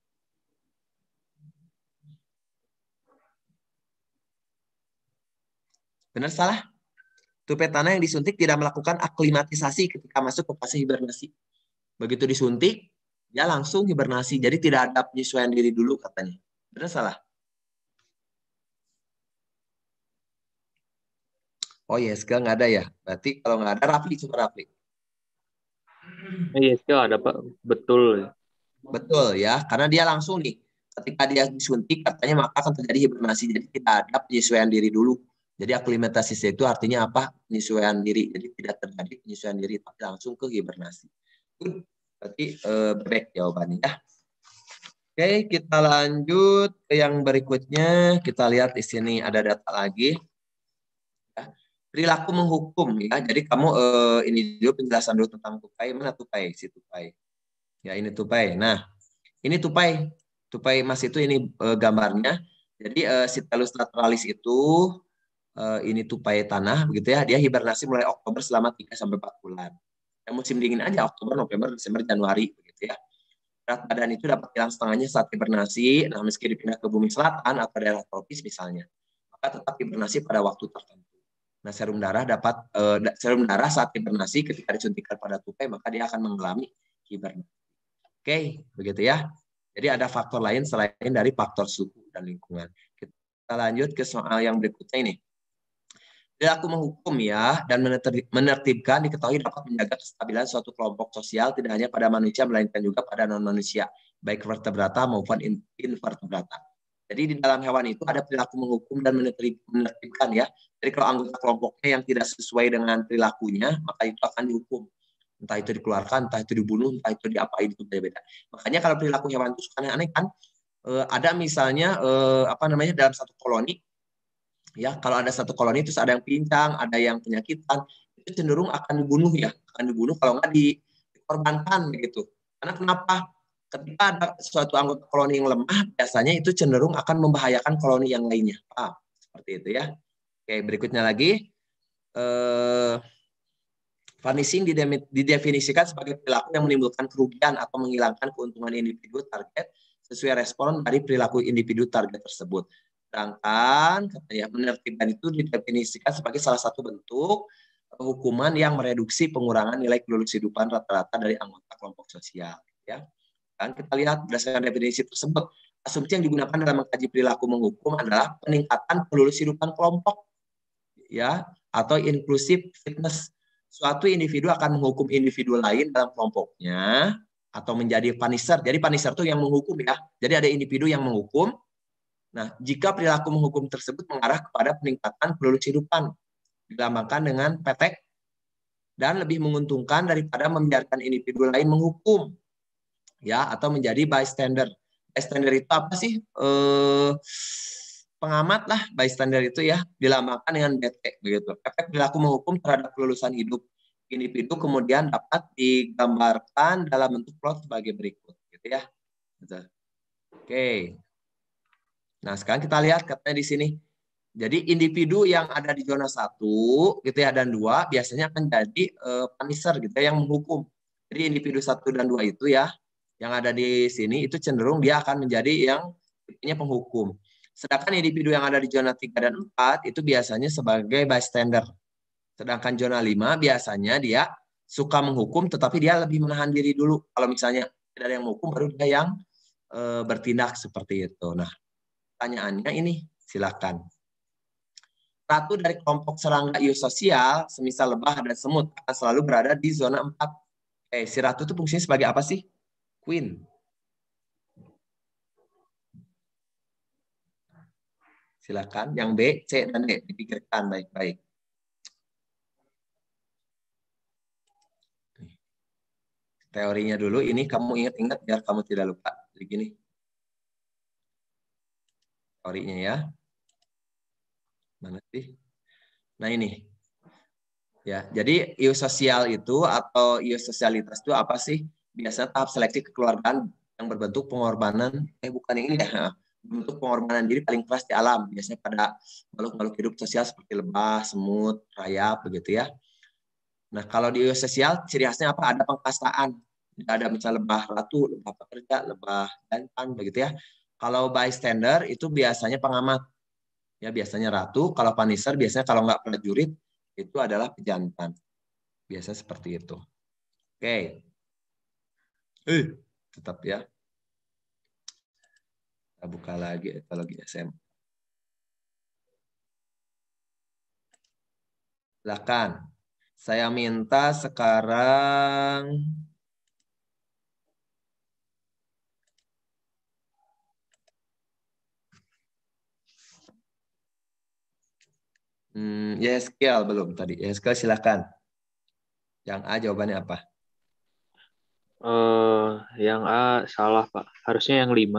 Benar salah? Tupai tanah yang disuntik tidak melakukan aklimatisasi ketika masuk ke fase hibernasi. Begitu disuntik, dia langsung hibernasi. Jadi tidak ada penyesuaian diri dulu katanya. Benar salah? Oh yes, nggak ada ya. Berarti kalau nggak ada, Rafli, coba Rafli. Iya, skill ada Pak. Betul. Betul ya, karena dia langsung nih, ketika dia disuntik katanya maka akan terjadi hibernasi, jadi tidak ada penyesuaian diri dulu. Jadi aklimatasi itu artinya apa? Penyesuaian diri. Jadi tidak terjadi penyesuaian diri, tapi langsung ke hibernasi. Good. Berarti eh, baik jawabannya ya. Oke, kita lanjut ke yang berikutnya. Kita lihat di sini ada data lagi. Ya. Perilaku menghukum ya. Jadi kamu eh, ini dulu penjelasan dulu tentang tupai. Mana tupai? Si tupai. Ya ini tupai. Nah, ini tupai. Tupai emas itu ini eh, gambarnya. Jadi eh, si Tellus naturalis itu eh, ini tupai tanah begitu ya. Dia hibernasi mulai Oktober selama tiga sampai empat bulan. Yang musim dingin aja Oktober, November, Desember, Januari begitu ya. Berat badan itu dapat hilang setengahnya saat hibernasi. Nah, meski dipindah ke bumi selatan atau daerah tropis misalnya, maka tetap hibernasi pada waktu tertentu. Nah, serum darah dapat eh, serum darah saat hibernasi ketika disuntikkan pada tupai maka dia akan mengalami hibernasi. Oke, begitu ya. Jadi ada faktor lain selain dari faktor suhu dan lingkungan. Kita lanjut ke soal yang berikutnya ini. Perilaku menghukum ya dan menertibkan diketahui dapat menjaga kestabilan suatu kelompok sosial tidak hanya pada manusia melainkan juga pada non manusia baik vertebrata maupun invertebrata. Jadi di dalam hewan itu ada perilaku menghukum dan menertibkan ya. Jadi kalau anggota kelompoknya yang tidak sesuai dengan perilakunya maka itu akan dihukum. Entah itu dikeluarkan, entah itu dibunuh, entah itu diapain itu beda-beda. Makanya kalau perilaku hewan itu aneh-aneh kan ada misalnya apa namanya dalam satu koloni. Ya, kalau ada satu koloni terus ada yang pincang, ada yang penyakitan, itu cenderung akan dibunuh ya, akan dibunuh kalau nggak dikorbankan begitu. Karena kenapa? Ketika ada suatu anggota koloni yang lemah, biasanya itu cenderung akan membahayakan koloni yang lainnya. Ah, seperti itu ya. Oke, berikutnya lagi. Eh, Vanishing didefinisikan sebagai perilaku yang menimbulkan kerugian atau menghilangkan keuntungan individu target sesuai respon dari perilaku individu target tersebut. Sedangkan katanya menertibkan itu didefinisikan sebagai salah satu bentuk hukuman yang mereduksi pengurangan nilai kelulus hidupan rata-rata dari anggota kelompok sosial. Ya, dan kita lihat berdasarkan definisi tersebut, asumsi yang digunakan dalam mengkaji perilaku menghukum adalah peningkatan kelulus hidupan kelompok, ya, atau inclusive fitness. Suatu individu akan menghukum individu lain dalam kelompoknya atau menjadi punisher. Jadi punisher itu yang menghukum ya. Jadi ada individu yang menghukum. Nah, jika perilaku menghukum tersebut mengarah kepada peningkatan kelulus hidupan, dilambangkan dengan petek dan lebih menguntungkan daripada membiarkan individu lain menghukum, ya, atau menjadi bystander. Bystander itu apa sih? Eh, pengamat lah, bystander itu ya, dilambangkan dengan betek begitu. Efek perilaku menghukum terhadap kelulusan hidup individu kemudian dapat digambarkan dalam bentuk plot sebagai berikut, gitu ya. Gitu. Oke. Nah, sekarang kita lihat katanya di sini. Jadi individu yang ada di zona satu gitu ya dan dua biasanya akan jadi uh, punisher gitu ya, yang menghukum. Jadi individu satu dan dua itu ya yang ada di sini itu cenderung dia akan menjadi yang tipenya penghukum. Sedangkan individu yang ada di zona tiga dan empat itu biasanya sebagai bystander. Sedangkan zona lima biasanya dia suka menghukum tetapi dia lebih menahan diri dulu. Kalau misalnya tidak ada yang menghukum baru dia yang uh, bertindak seperti itu. Nah, pertanyaannya ini, silakan. Ratu dari kelompok serangga eusosial, semisal lebah dan semut, akan selalu berada di zona empat. Eh, si ratu itu fungsinya sebagai apa sih? Queen. Silakan. Yang B, C, dan D. Dipikirkan baik-baik. Teorinya dulu, ini kamu ingat-ingat biar kamu tidak lupa. Jadi gini. Teorinya ya. Mana sih? Nah ini. Ya, jadi eusosial itu atau eusosialitas itu apa sih? Biasanya tahap seleksi kekeluargaan yang berbentuk pengorbanan, eh bukan yang ini ya, bentuk pengorbanan diri paling keras di alam. Biasanya pada makhluk-makhluk hidup sosial seperti lebah, semut, rayap, begitu ya. Nah, kalau di eusosial, ciri khasnya apa? Ada pengkastaan. Ada misalnya lebah ratu, lebah pekerja, lebah jantan, begitu ya. Kalau bystander itu biasanya pengamat. Ya, biasanya ratu. Kalau punisher, biasanya kalau nggak prajurit, itu adalah pejantan. Biasa seperti itu. Oke. Eh, tetap ya. Kita buka lagi etologi S M. Silakan. Saya minta sekarang hmm, Yeskel belum tadi. Yeskel silakan. Yang A jawabannya apa? Eh, yang A salah, Pak. Harusnya yang lima.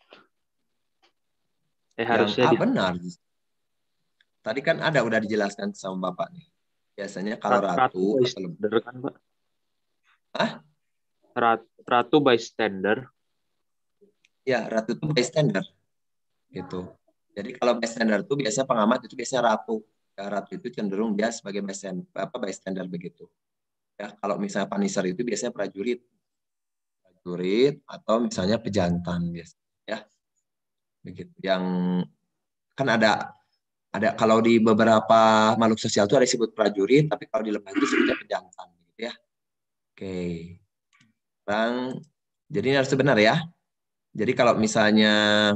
Eh, Yang harusnya A di benar. Tadi kan ada udah dijelaskan sama Bapak nih. Biasanya kalau Rat- Ratu ratu atau lebih. bystander kan, Pak? Hah? Rat- Ratu bystander. Ya, ratu itu bystander. Gitu. Jadi kalau bystander itu biasanya pengamat itu biasanya ratu. Ya, ratu itu cenderung dia sebagai bystander, apa bystander begitu. Ya, kalau misalnya Punisher itu biasanya prajurit. Prajurit atau misalnya pejantan biasanya. Ya, begitu. Yang kan ada ada kalau di beberapa makhluk sosial itu ada disebut prajurit, tapi kalau di lemah itu disebutnya pejantan gitu ya. Oke. Sekarang jadi ini harus benar ya. Jadi kalau misalnya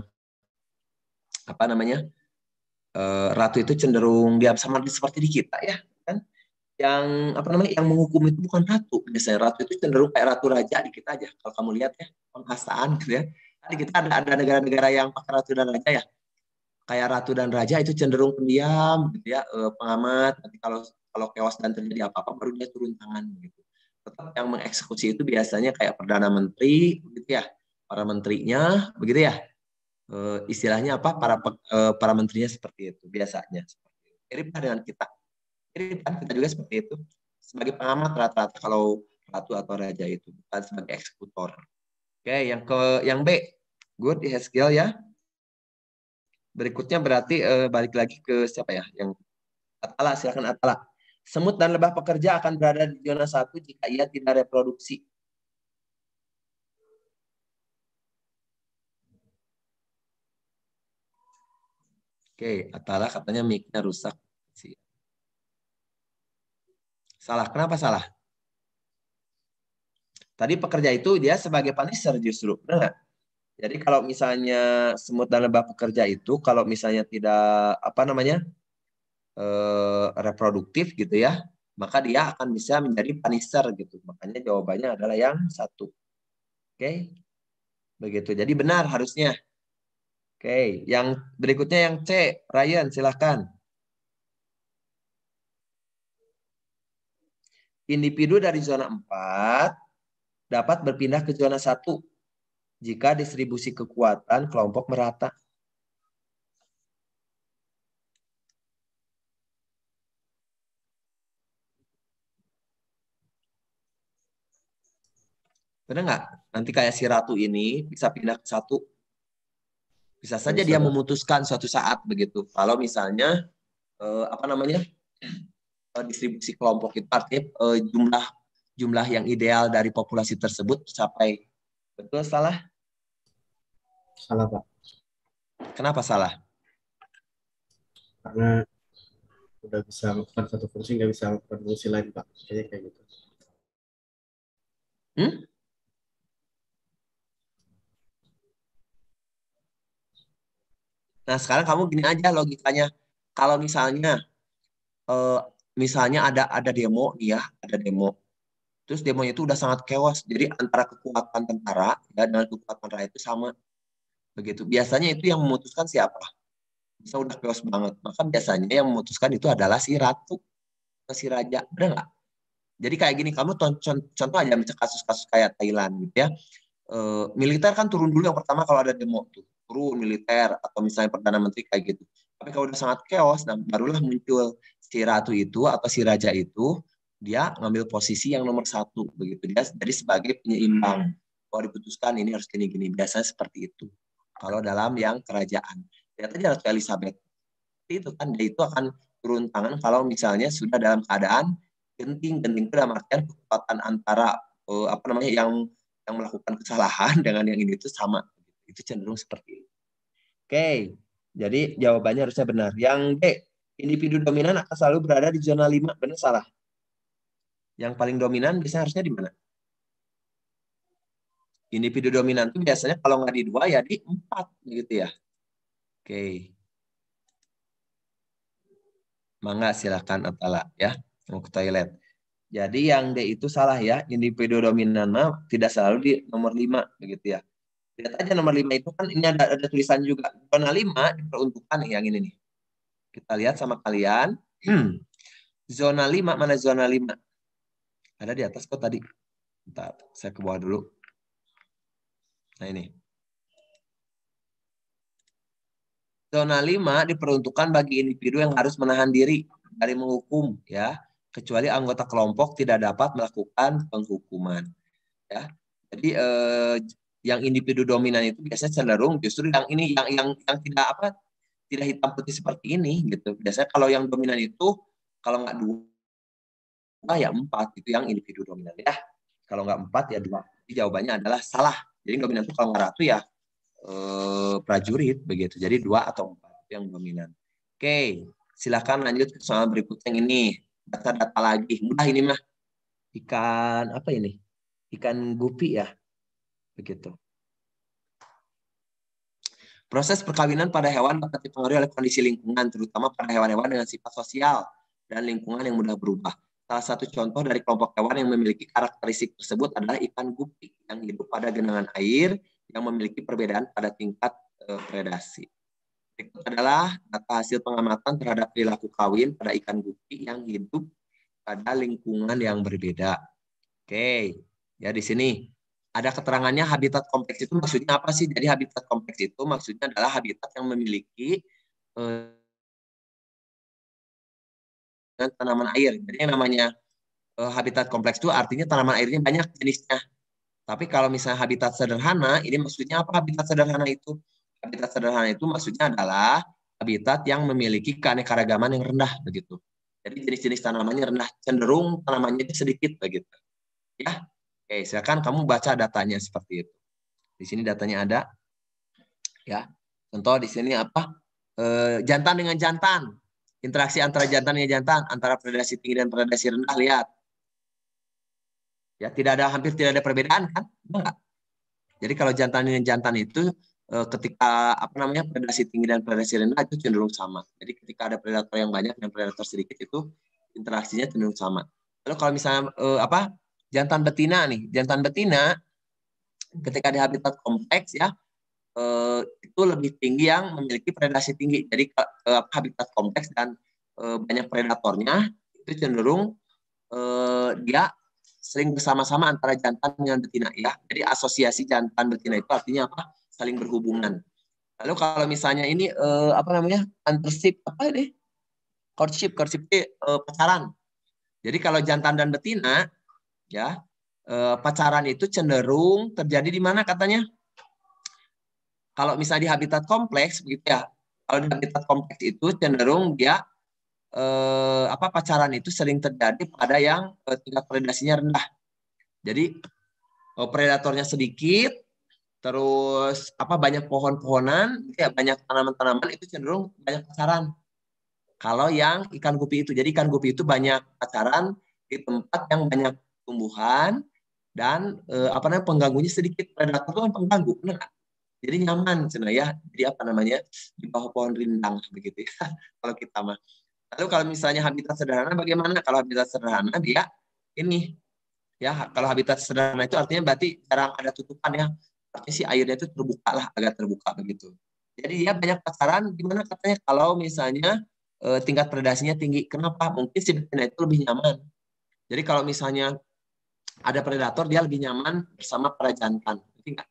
apa namanya? eh, ratu itu cenderung diam sama seperti di kita ya, kan? Yang apa namanya? Yang menghukum itu bukan ratu. Biasanya ratu itu cenderung kayak ratu raja di kita aja. Kalau kamu lihat ya, penghastaan gitu ya. Di kita ada ada negara-negara yang pakai ratu dan raja ya. Kayak ratu dan raja itu cenderung pendiam gitu ya, eh, pengamat. Nanti kalau kalau chaos dan terjadi apa-apa baru dia turun tangan gitu. Tetap yang mengeksekusi itu biasanya kayak perdana menteri gitu ya, para menterinya begitu ya. Eh, istilahnya apa? Para eh, para menterinya seperti itu biasanya. Mirip dengan kita. Mirip kan kita juga seperti itu. Sebagai pengamat rata-rata kalau ratu atau raja itu bukan sebagai eksekutor. Oke, yang ke yang B. Good di skill ya. Berikutnya berarti eh, balik lagi ke siapa ya? Yang Atala, silakan Atala. Semut dan lebah pekerja akan berada di zona satu jika ia tidak reproduksi. Oke, Atala katanya mic-nya rusak. Salah, kenapa salah? Tadi pekerja itu dia sebagai Punisher justru, benar nggak? Jadi kalau misalnya semut dan lebah pekerja itu, kalau misalnya tidak apa namanya eh, reproduktif gitu ya, maka dia akan bisa menjadi Punisher gitu. Makanya jawabannya adalah yang satu. Oke, begitu. Jadi benar harusnya. Oke, yang berikutnya yang C, Ryan silahkan. Individu dari zona empat dapat berpindah ke zona satu jika distribusi kekuatan kelompok merata. Benar nggak? Nanti kayak si ratu ini bisa pindah ke satu. Bisa saja Bisa, dia Pak. memutuskan suatu saat begitu. Kalau misalnya eh, apa namanya eh, distribusi kelompok itu artinya eh, jumlah jumlah yang ideal dari populasi tersebut tercapai. Betul salah? Salah, Pak. Kenapa salah? Karena udah bisa melakukan satu fungsi, nggak bisa melakukan fungsi lain, Pak. Kayaknya kayak gitu. Hmm? Nah sekarang kamu gini aja logikanya. Kalau misalnya eh, misalnya ada ada demo nih ya, ada demo. Terus demonya itu udah sangat chaos. Jadi antara kekuatan tentara ya, dengan kekuatan rakyat itu sama. Begitu. Biasanya itu yang memutuskan siapa? Bisa udah chaos banget. Maka biasanya yang memutuskan itu adalah si ratu atau si raja. Benar nggak? Jadi kayak gini, kamu contoh, contoh aja misalnya kasus-kasus kayak Thailand gitu ya. E, militer kan turun dulu yang pertama kalau ada demo tuh. Turun militer atau misalnya Perdana Menteri kayak gitu. Tapi kalau udah sangat chaos, nah barulah muncul si ratu itu atau si raja itu, dia ngambil posisi yang nomor satu begitu. Dia jadi sebagai penyeimbang. Kalau diputuskan ini harus gini-gini. Biasanya seperti itu. Kalau dalam yang kerajaan. Lihat aja Ratu Elizabeth. Itu kan dia itu akan turun tangan kalau misalnya sudah dalam keadaan genting. Genting itu dalam artian kekuatan antara uh, apa namanya yang yang melakukan kesalahan dengan yang ini itu sama. Itu cenderung seperti itu. Oke, jadi jawabannya harusnya benar. Yang D, individu dominan akan selalu berada di zona lima. Benar salah? Yang paling dominan biasanya harusnya di mana? Individu dominan itu biasanya kalau nggak di dua ya di empat gitu ya. Oke. Mangga silakan Atala ya, mau ke toilet. Jadi yang D itu salah ya, individu dominan tidak selalu di nomor lima begitu ya. Lihat aja nomor lima itu kan ini ada, ada tulisan juga. Zona lima diperuntukkan yang ini nih. Kita lihat sama kalian. Hmm. Zona lima, mana zona lima? Ada di atas kok tadi. Bentar, saya ke bawah dulu. Nah ini. Zona lima diperuntukkan bagi individu yang harus menahan diri dari menghukum ya, kecuali anggota kelompok tidak dapat melakukan penghukuman ya. Jadi eh, yang individu dominan itu biasanya cenderung justru yang ini yang yang yang tidak apa tidak hitam putih seperti ini gitu. Biasanya kalau yang dominan itu kalau nggak dua ya empat itu yang individu dominan ya. Kalau nggak empat ya dua. Jadi jawabannya adalah salah. Jadi dominan itu kalau nggak ratu ya eh, prajurit begitu. Jadi dua atau empat itu yang dominan. Oke, silakan lanjut ke soal berikutnya yang ini. Data-data lagi. Mudah ini mah. Ikan apa ini? Ikan gupi ya. Begitu. Proses perkawinan pada hewan dapat dipengaruhi oleh kondisi lingkungan, terutama pada hewan-hewan dengan sifat sosial dan lingkungan yang mudah berubah. Salah satu contoh dari kelompok hewan yang memiliki karakteristik tersebut adalah ikan gupi yang hidup pada genangan air yang memiliki perbedaan pada tingkat eh, predasi. Berikut adalah data hasil pengamatan terhadap perilaku kawin pada ikan gupi yang hidup pada lingkungan yang berbeda. Oke, ya di sini ada keterangannya habitat kompleks itu maksudnya apa sih? Jadi habitat kompleks itu maksudnya adalah habitat yang memiliki eh, tanaman air. Jadi yang namanya eh, habitat kompleks itu artinya tanaman airnya banyak jenisnya. Tapi kalau misalnya habitat sederhana, ini maksudnya apa habitat sederhana itu? Habitat sederhana itu maksudnya adalah habitat yang memiliki keanekaragaman yang rendah begitu. Jadi jenis-jenis tanamannya rendah, cenderung tanamannya itu sedikit begitu. Ya, oke, silakan kamu baca datanya seperti itu. Di sini datanya ada, ya. Contoh di sini apa? E, jantan dengan jantan, interaksi antara jantan dengan jantan, antara predasi tinggi dan predasi rendah. Lihat, ya tidak ada hampir tidak ada perbedaan kan? Enggak. Jadi kalau jantan dengan jantan itu e, ketika apa namanya predasi tinggi dan predasi rendah itu cenderung sama. Jadi ketika ada predator yang banyak dan predator sedikit itu interaksinya cenderung sama. Lalu kalau misalnya e, apa jantan betina nih, jantan betina ketika di habitat kompleks ya eh, itu lebih tinggi yang memiliki predasi tinggi. Jadi eh, habitat kompleks dan eh, banyak predatornya itu cenderung eh, dia sering bersama-sama antara jantan dengan betina ya. Jadi asosiasi jantan betina itu artinya apa? Saling berhubungan. Lalu kalau misalnya ini eh, apa namanya? Antrsip apa ini? Courtship, courtship itu eh, pacaran. Jadi kalau jantan dan betina ya eh, pacaran itu cenderung terjadi di mana katanya? Kalau misalnya di habitat kompleks begitu ya, kalau di habitat kompleks itu cenderung dia eh, apa pacaran itu sering terjadi pada yang eh, tingkat predasinya rendah. Jadi eh, predatornya sedikit, terus apa banyak pohon-pohonan, ya banyak tanaman-tanaman itu cenderung banyak pacaran. Kalau yang ikan gupi itu, jadi ikan gupi itu banyak pacaran di tempat yang banyak tumbuhan dan eh, apa namanya pengganggunya sedikit. Predator itu kan pengganggu, benar kan? Jadi nyaman sebenarnya ya. Jadi apa namanya di bawah pohon rindang begitu ya. Kalau kita mah. Lalu kalau misalnya habitat sederhana bagaimana? Kalau habitat sederhana dia ini ya kalau habitat sederhana itu artinya berarti jarang ada tutupan ya. Artinya si airnya itu terbuka lah, agak terbuka begitu. Jadi dia banyak pasaran gimana katanya kalau misalnya eh, tingkat predasinya tinggi. Kenapa? Mungkin si betina itu lebih nyaman. Jadi kalau misalnya ada predator dia lebih nyaman bersama para jantan. Jadi enggak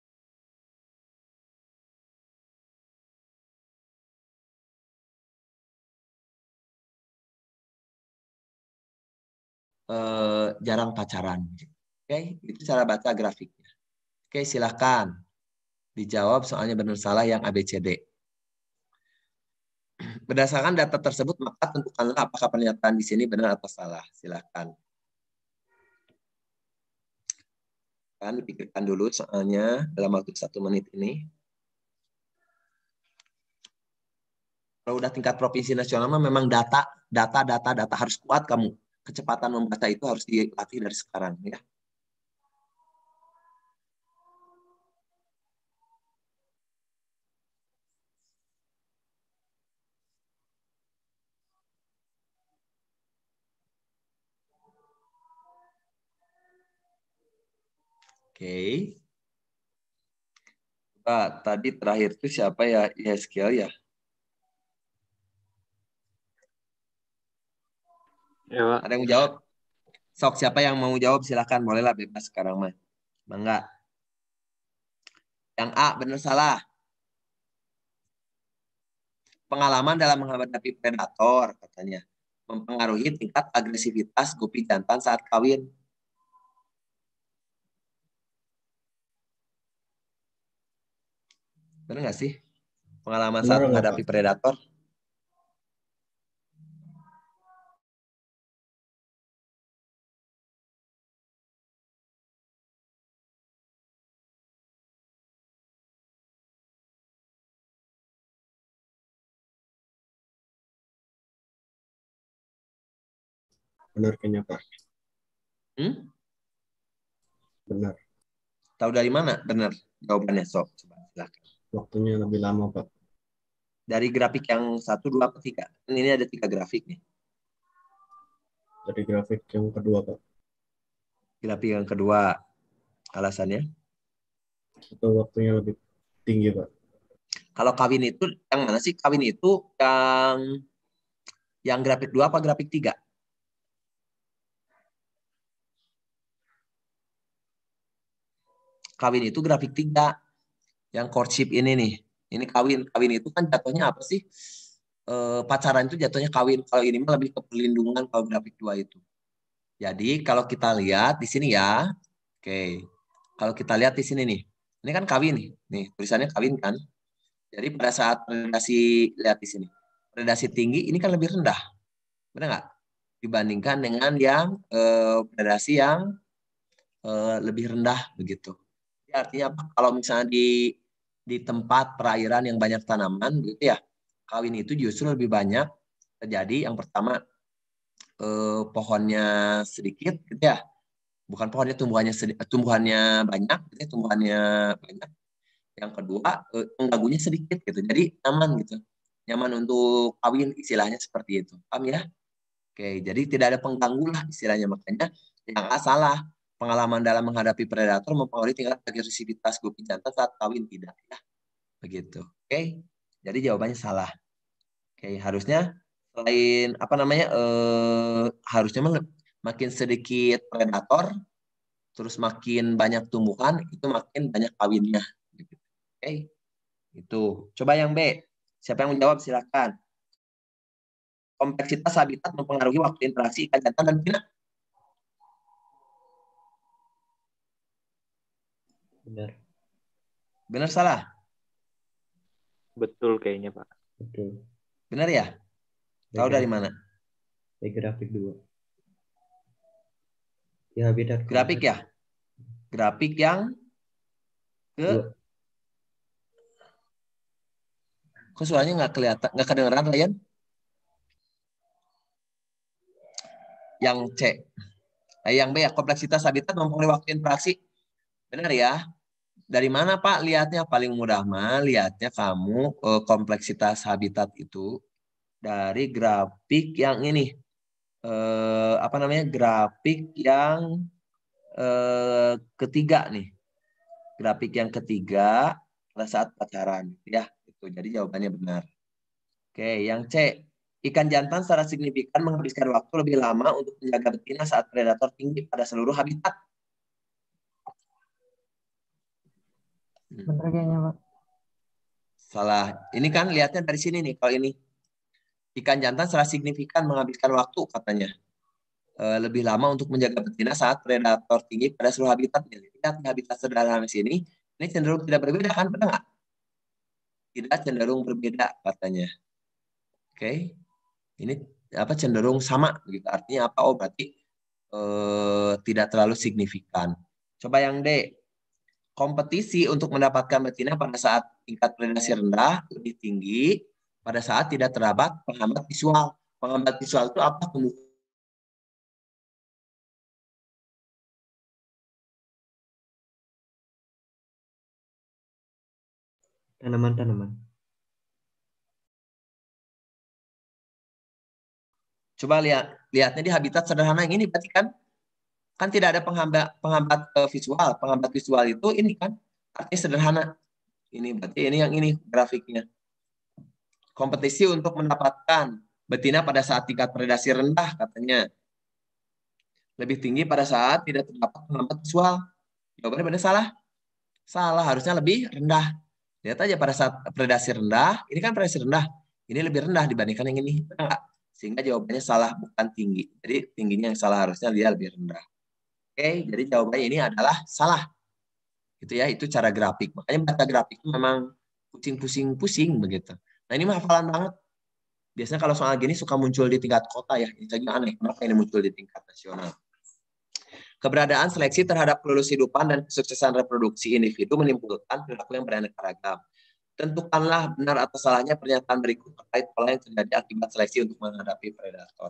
eh, jarang pacaran. Oke, itu cara baca grafiknya. Oke, silahkan dijawab soalnya benar salah yang A B C D. Berdasarkan data tersebut, maka tentukanlah apakah pernyataan di sini benar atau salah. Silahkan. Kan dipikirkan dulu soalnya dalam waktu satu menit ini. Kalau udah tingkat provinsi nasional memang data, data, data, data harus kuat kamu. Kecepatan membaca itu harus dilatih dari sekarang ya. Oke. Pak, tadi terakhir itu siapa ya? Yeskiel ya? Ya, Pak. Ada yang mau jawab? Sok, siapa yang mau jawab silakan. Bolehlah bebas sekarang mah. Bangga. Yang A, benar salah. Pengalaman dalam menghadapi predator, katanya. Mempengaruhi tingkat agresivitas gupi jantan saat kawin. Benar nggak sih? Pengalaman Benar saat nggak, menghadapi Pak? predator. Benar kayaknya, Pak. Hmm? Benar. Tahu dari mana? Benar. Jawabannya sok. Coba silakan. Waktunya lebih lama, Pak. Dari grafik yang satu, dua, atau tiga. Ini ada tiga grafik nih. Dari grafik yang kedua, Pak. Grafik yang kedua. Alasannya? Itu waktunya lebih tinggi, Pak. Kalau kawin itu, yang mana sih? Kawin itu yang yang grafik dua apa grafik tiga? Kawin itu grafik tiga. Yang courtship ini nih. Ini kawin. Kawin itu kan jatuhnya apa sih? E, pacaran itu jatuhnya kawin. Kalau ini mah lebih ke perlindungan kalau grafik dua itu. Jadi kalau kita lihat di sini ya. Oke. Kalau kita lihat di sini nih. Ini kan kawin nih. Nih, tulisannya kawin kan. Jadi pada saat predasi, lihat di sini. Predasi tinggi ini kan lebih rendah. Benar nggak? Dibandingkan dengan yang eh, predasi yang eh, lebih rendah begitu. Jadi artinya apa? Kalau misalnya di di tempat perairan yang banyak tanaman gitu ya, kawin itu justru lebih banyak terjadi. Yang pertama eh, pohonnya sedikit gitu ya. Bukan pohonnya, tumbuhannya sedikit, tumbuhannya banyak, gitu ya, tumbuhannya banyak. Yang kedua eh, pengganggunya sedikit gitu. Jadi nyaman gitu. Nyaman untuk kawin istilahnya seperti itu. Paham ya? Oke, jadi tidak ada pengganggu lah istilahnya. Makanya yang A salah. Pengalaman dalam menghadapi predator mempengaruhi tingkat agresivitas gupi jantan saat kawin tidak ya. Begitu. Oke. Jadi jawabannya salah. Oke, harusnya selain apa namanya eh, harusnya makin sedikit predator terus makin banyak tumbuhan itu makin banyak kawinnya. Oke. Itu. Coba yang B. Siapa yang menjawab silakan. Kompleksitas habitat mempengaruhi waktu interaksi ikan jantan dan betina. Benar. Benar salah? Betul kayaknya, Pak. Betul. Benar ya? Tahu dari mana? Di grafik dua. Di habitat Grafik kompleks ya? Grafik yang ke dua. kok suaranya nggak kelihatan, nggak kedengeran, Ryan? Yang C. Nah, yang B ya, kompleksitas habitat mempengaruhi waktu interaksi. Benar ya? Dari mana Pak lihatnya? Paling mudah mah lihatnya kamu eh, kompleksitas habitat itu dari grafik yang ini. Eh, apa namanya? Grafik yang eh, ketiga nih. Grafik yang ketiga pada saat pacaran. Ya, itu. Jadi jawabannya benar. Oke, yang C. Ikan jantan secara signifikan menghabiskan waktu lebih lama untuk menjaga betina saat predator tinggi pada seluruh habitat. Bener kayaknya, Pak. Salah. Ini kan lihatnya dari sini nih. Kalau ini ikan jantan secara signifikan menghabiskan waktu katanya e, lebih lama untuk menjaga betina saat predator tinggi pada seluruh habitat. Lihat habitat sederhana di sini. Ini cenderung tidak berbeda kan? Benar nggak? Tidak cenderung berbeda katanya. Oke. Ini apa cenderung sama gitu. Artinya apa? Oh berarti e, tidak terlalu signifikan. Coba yang D. Kompetisi untuk mendapatkan betina pada saat tingkat predasi rendah lebih tinggi pada saat tidak terdapat penghambat visual. Penghambat visual itu apa? Tanaman-tanaman. Coba lihat, lihatnya di habitat sederhana yang ini berarti kan Kan tidak ada penghambat penghambat uh, visual. Penghambat visual itu ini kan artinya sederhana. Ini berarti ini yang ini grafiknya. Kompetisi untuk mendapatkan betina pada saat tingkat predasi rendah katanya. Lebih tinggi pada saat tidak terdapat penghambat visual. Jawabannya benar salah? Salah, harusnya lebih rendah. Lihat aja pada saat predasi rendah, ini kan predasi rendah. Ini lebih rendah dibandingkan yang ini. Enggak. Sehingga jawabannya salah, bukan tinggi. Jadi tingginya yang salah, harusnya dia lebih rendah. Oke, jadi jawabannya ini adalah salah. Gitu ya, itu cara grafik. Makanya baca grafik itu memang pusing-pusing-pusing begitu. Nah, ini mah hafalan banget. Biasanya kalau soal gini suka muncul di tingkat kota ya. Ini lagi aneh, kenapa ini muncul di tingkat nasional. Keberadaan seleksi terhadap kelulus hidupan dan kesuksesan reproduksi individu menimbulkan perilaku yang beraneka ragam. Tentukanlah benar atau salahnya pernyataan berikut terkait pola yang terjadi akibat seleksi untuk menghadapi predator.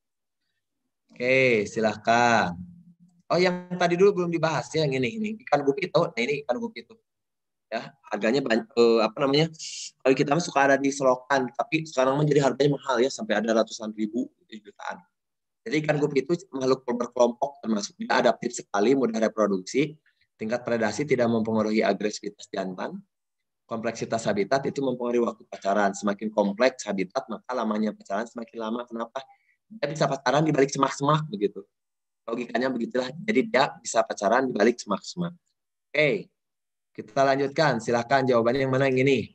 Oke, silahkan. Oh, yang tadi dulu belum dibahas ya, yang ini, ini ikan gupi tahu? Nah, ini ikan gupi itu. Ya, harganya banyak, eh, apa namanya? Kalau kita suka ada di selokan, tapi sekarang menjadi harganya mahal ya, sampai ada ratusan ribu, jutaan. Jadi ikan gupi itu makhluk berkelompok, termasuk dia adaptif sekali, mudah reproduksi, tingkat predasi tidak mempengaruhi agresivitas jantan, kompleksitas habitat itu mempengaruhi waktu pacaran. Semakin kompleks habitat, maka lamanya pacaran semakin lama. Kenapa? Dia bisa pacaran di balik semak-semak begitu. Logikanya begitulah. Jadi dia bisa pacaran di balik semak-semak. Oke, kita lanjutkan. Silahkan jawabannya yang mana yang ini?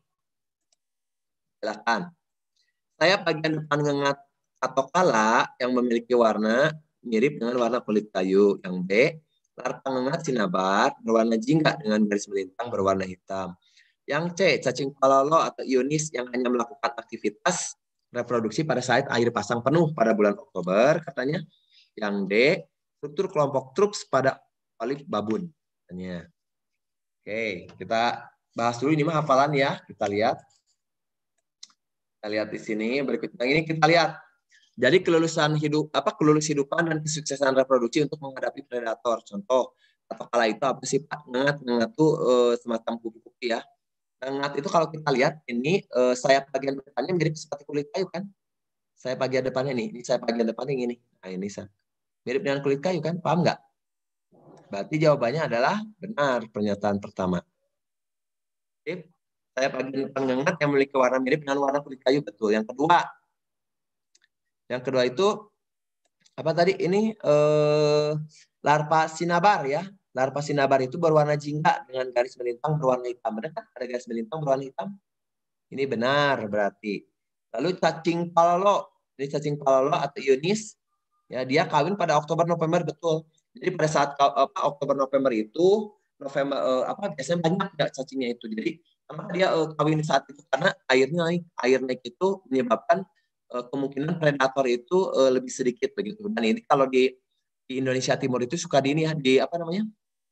Silahkan. Saya bagian depan ngengat atau kala yang memiliki warna mirip dengan warna kulit kayu. Yang B, larva ngengat sinabar berwarna jingga dengan garis melintang berwarna hitam. Yang C, cacing palolo atau ionis yang hanya melakukan aktivitas reproduksi pada saat air pasang penuh pada bulan Oktober, katanya. Yang D, struktur kelompok trups pada olive babun. Katanya. Oke, kita bahas dulu ini mah hafalan ya. Kita lihat. Kita lihat di sini. Berikut yang ini kita lihat. Jadi kelulusan hidup apa kelulus hidupan dan kesuksesan reproduksi untuk menghadapi predator. Contoh atau kala itu apa sih Pak? Ngengat, ngengat tuh uh, semacam kupu-kupu ya. Ngengat itu kalau kita lihat ini uh, sayap bagian depannya mirip seperti kulit kayu kan? Sayap bagian depannya nih, ini sayap bagian depannya ini. Nah ini mirip dengan kulit kayu kan? Paham nggak? Berarti jawabannya adalah benar pernyataan pertama. Jadi, sayap bagian depan ngengat yang memiliki warna mirip dengan warna kulit kayu, betul. Yang kedua, yang kedua itu apa tadi? Ini eh, larva sinabar ya. Larva sinabar itu berwarna jingga dengan garis melintang berwarna hitam. Benar kan? Ada garis melintang berwarna hitam. Ini benar berarti. Lalu cacing palolo, ini cacing palolo atau ionis, ya dia kawin pada Oktober November, betul. Jadi pada saat apa, Oktober November itu November eh, apa biasanya banyak ya cacingnya itu. Jadi kenapa dia eh, kawin saat itu? Karena airnya naik, air naik itu menyebabkan eh, kemungkinan predator itu eh, lebih sedikit begitu. Dan ini kalau di di Indonesia Timur itu suka di ini ya, di apa namanya?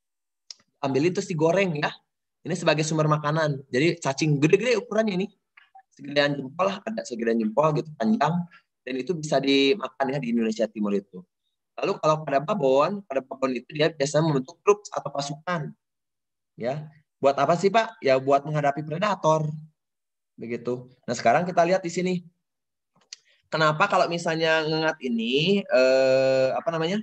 Ambil itu digoreng ya. Ini sebagai sumber makanan. Jadi cacing gede-gede ukurannya ini. Segedean jempol lah, ada segedean jempol gitu panjang. Dan itu bisa dimakan ya di Indonesia Timur itu. Lalu kalau pada babon, pada babon itu dia biasanya membentuk grup atau pasukan. Ya. Buat apa sih Pak? Ya buat menghadapi predator. Begitu. Nah sekarang kita lihat di sini. Kenapa kalau misalnya ngengat ini, eh, apa namanya?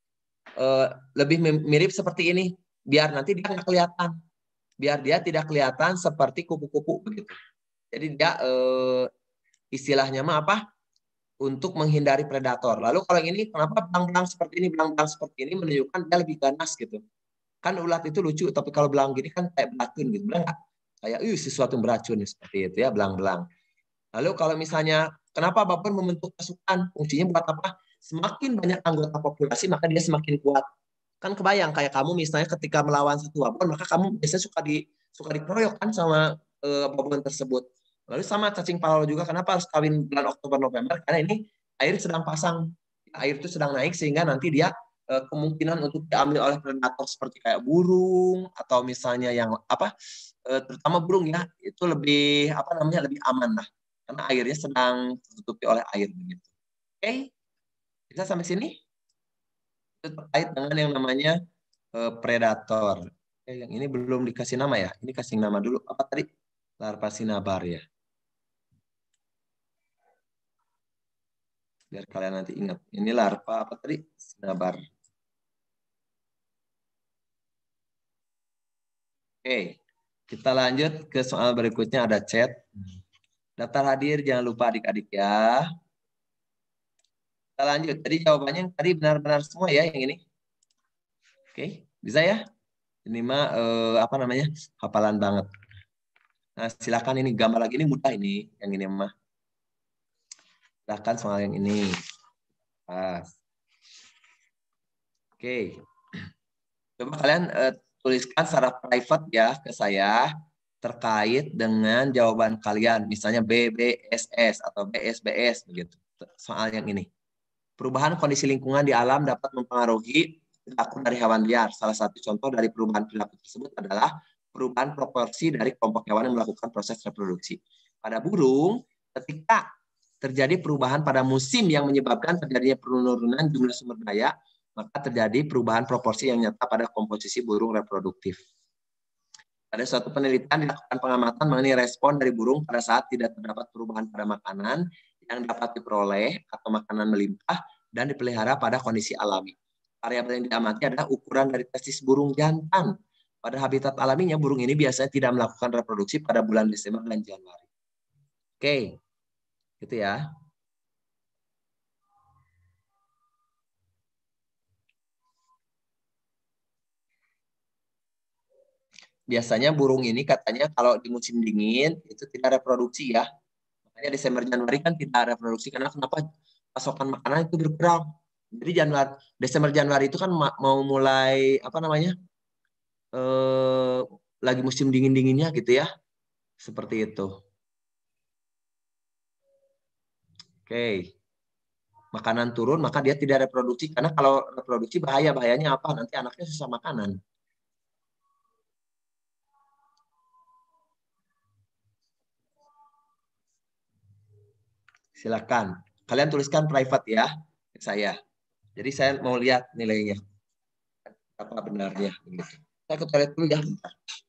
Eh, lebih mirip seperti ini. Biar nanti dia nggak kelihatan. Biar dia tidak kelihatan seperti kupu-kupu begitu. Jadi dia eh, istilahnya mah apa? Untuk menghindari predator. Lalu kalau yang ini kenapa belang-belang seperti ini, belang-belang seperti ini menunjukkan dia lebih ganas gitu. Kan ulat itu lucu, tapi kalau belang gini kan kayak beracun gitu, benar nggak? Kayak uh, sesuatu yang beracun seperti itu ya, belang-belang. Lalu kalau misalnya kenapa babon membentuk pasukan? Fungsinya buat apa? Semakin banyak anggota populasi maka dia semakin kuat. Kan kebayang kayak kamu misalnya ketika melawan satu babon, maka kamu biasanya suka di suka dikeroyok kan sama uh, babon tersebut. Lalu sama cacing palolo juga, kenapa harus kawin bulan Oktober November? Karena ini air sedang pasang, air itu sedang naik sehingga nanti dia eh, kemungkinan untuk diambil oleh predator seperti kayak burung atau misalnya yang apa, eh, terutama burung ya, itu lebih apa namanya lebih aman lah, karena airnya sedang tertutupi oleh air begitu. Oke, bisa sampai sini? Itu terkait dengan yang namanya eh, predator. Oke, yang ini belum dikasih nama ya, ini kasih nama dulu apa tadi? Larva sinabar ya. Biar kalian nanti ingat. Ini larva apa tadi? Sinabar. Oke, kita lanjut ke soal berikutnya, ada chat. Daftar hadir, jangan lupa adik-adik ya. Kita lanjut. Jadi jawabannya yang tadi benar-benar semua ya yang ini. Oke, bisa ya? Ini mah eh, apa namanya? Hafalan banget. Nah, silakan ini gambar lagi, ini mudah ini, yang ini mah. Silakan soal yang ini. Pas. Oke. Coba kalian eh, tuliskan secara private ya ke saya terkait dengan jawaban kalian, misalnya B B S S atau B S B S begitu. Soal yang ini. Perubahan kondisi lingkungan di alam dapat mempengaruhi perilaku dari hewan liar. Salah satu contoh dari perubahan perilaku tersebut adalah perubahan proporsi dari kelompok hewan yang melakukan proses reproduksi. Pada burung, ketika terjadi perubahan pada musim yang menyebabkan terjadinya penurunan jumlah sumber daya, maka terjadi perubahan proporsi yang nyata pada komposisi burung reproduktif. Pada suatu penelitian dilakukan pengamatan mengenai respon dari burung pada saat tidak terdapat perubahan pada makanan yang dapat diperoleh atau makanan melimpah dan dipelihara pada kondisi alami. Variabel yang diamati adalah ukuran dari testis burung jantan. Pada habitat alaminya, burung ini biasanya tidak melakukan reproduksi pada bulan Desember dan Januari. Oke, gitu ya. Biasanya burung ini katanya kalau di musim dingin itu tidak reproduksi ya. Makanya Desember Januari kan tidak reproduksi karena kenapa? Pasokan makanan itu berkurang. Jadi Januari, Desember Januari itu kan mau mulai apa namanya? Eh, lagi musim dingin-dinginnya gitu ya. Seperti itu. Oke. Makanan turun maka dia tidak reproduksi karena kalau reproduksi bahaya, bahayanya apa? Nanti anaknya susah makanan. Silakan. Kalian tuliskan private ya ke saya. Jadi saya mau lihat nilainya. Apa benarnya. Begitu. Saya ke toilet dulu ya. Bentar.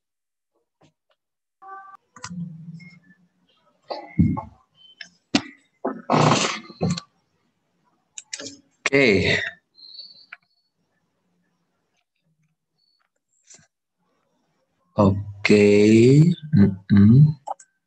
Oke. Oke. Mm-mm.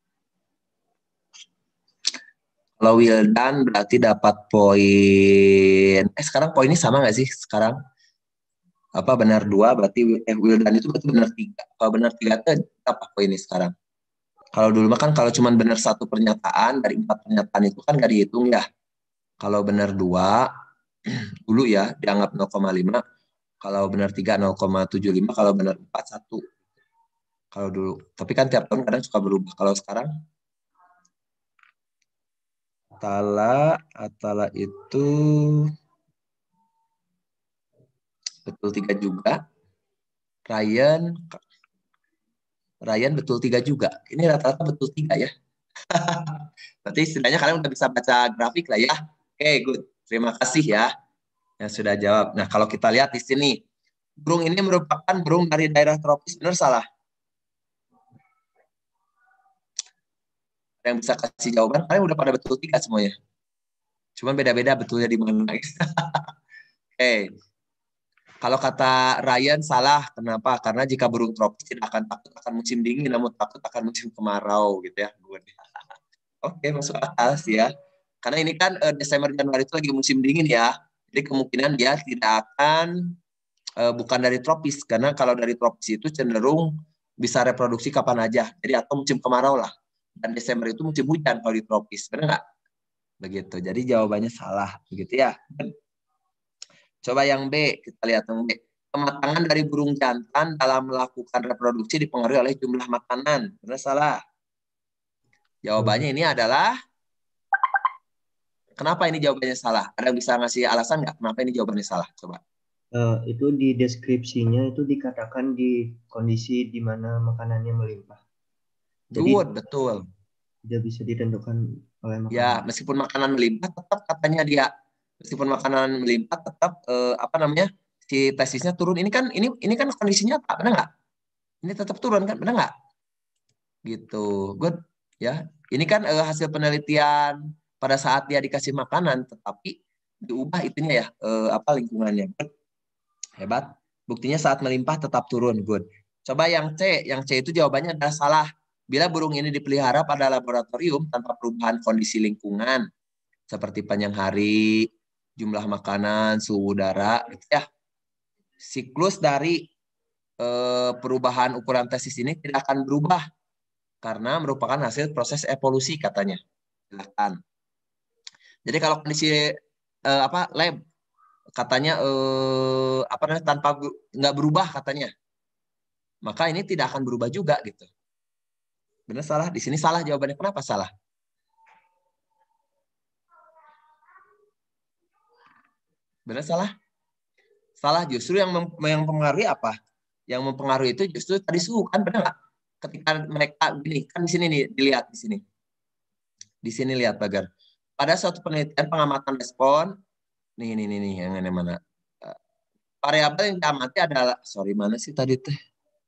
Kalau Wildan berarti dapat poin. Eh sekarang poinnya sama nggak sih sekarang? Apa benar dua berarti eh, Wildan itu berarti benar tiga. Kalau benar tiga itu apa poinnya sekarang? Kalau dulu mah kan kalau cuma benar satu pernyataan dari empat pernyataan itu kan nggak dihitung ya. Kalau benar dua dulu ya dianggap nol koma lima. Kalau benar tiga nol koma tujuh lima. Kalau benar empat satu. Kalau dulu. Tapi kan tiap tahun kadang suka berubah. Kalau sekarang Atala, Atala itu betul tiga juga. Ryan, Ryan betul tiga juga. Ini rata-rata betul tiga ya. Berarti istilahnya kalian udah bisa baca grafik lah ya. Oke, okay, good. Terima kasih ya yang sudah jawab. Nah, kalau kita lihat di sini, burung ini merupakan burung dari daerah tropis, benar salah? Yang bisa kasih jawaban, kalian udah pada betul tiga semuanya. Cuman beda-beda betulnya di mana. Oke. Okay. Kalau kata Ryan salah, kenapa? Karena jika burung tropis tidak akan takut akan musim dingin, namun takut akan musim kemarau, gitu ya. Oke, okay, masuk akal sih ya. Karena ini kan uh, Desember Januari itu lagi musim dingin ya. Jadi kemungkinan dia tidak akan uh, bukan dari tropis, karena kalau dari tropis itu cenderung bisa reproduksi kapan aja. Jadi atau musim kemarau lah. Dan Desember itu musim hujan kalau di tropis, benar nggak? Begitu. Jadi jawabannya salah, begitu ya. Coba yang B, kita lihat yang B. Kematangan dari burung jantan dalam melakukan reproduksi dipengaruhi oleh jumlah makanan. Benar salah? Jawabannya ini adalah, kenapa ini jawabannya salah? Ada yang bisa ngasih alasan nggak? Kenapa ini jawabannya salah? Coba. Uh, itu di deskripsinya itu dikatakan di kondisi di mana makanannya melimpah. Jadi, Good, betul. Tidak bisa ditentukan oleh makanan. Ya, meskipun makanan melimpah, tetap katanya dia. Meskipun makanan melimpah tetap eh, apa namanya si tesisnya turun. Ini kan ini ini kan kondisinya apa? Benar nggak? Ini tetap turun kan? Benar nggak? Gitu. Good ya. Ini kan eh, hasil penelitian pada saat dia dikasih makanan, tetapi diubah itunya ya eh, apa lingkungannya. Good. Hebat. Buktinya saat melimpah tetap turun. Good. Coba yang C, yang C itu jawabannya adalah salah. Bila burung ini dipelihara pada laboratorium tanpa perubahan kondisi lingkungan, seperti panjang hari, jumlah makanan, suhu udara, gitu ya. Siklus dari eh, perubahan ukuran testis ini tidak akan berubah karena merupakan hasil proses evolusi katanya. Silakan. Jadi kalau kondisi eh, apa lab katanya eh, apa namanya tanpa nggak berubah katanya, maka ini tidak akan berubah juga gitu. Benar salah? Di sini salah jawabannya. Kenapa salah? Benar salah? Salah, justru yang mem yang mempengaruhi apa? Yang mempengaruhi itu justru tadi suhu kan, benar nggak? Ketika mereka gini kan di sini nih dilihat di sini. Di sini lihat Bagar. Pada suatu penelitian pengamatan respon, nih nih nih, nih yang ini mana? Variabel yang diamati adalah sorry mana sih tadi teh?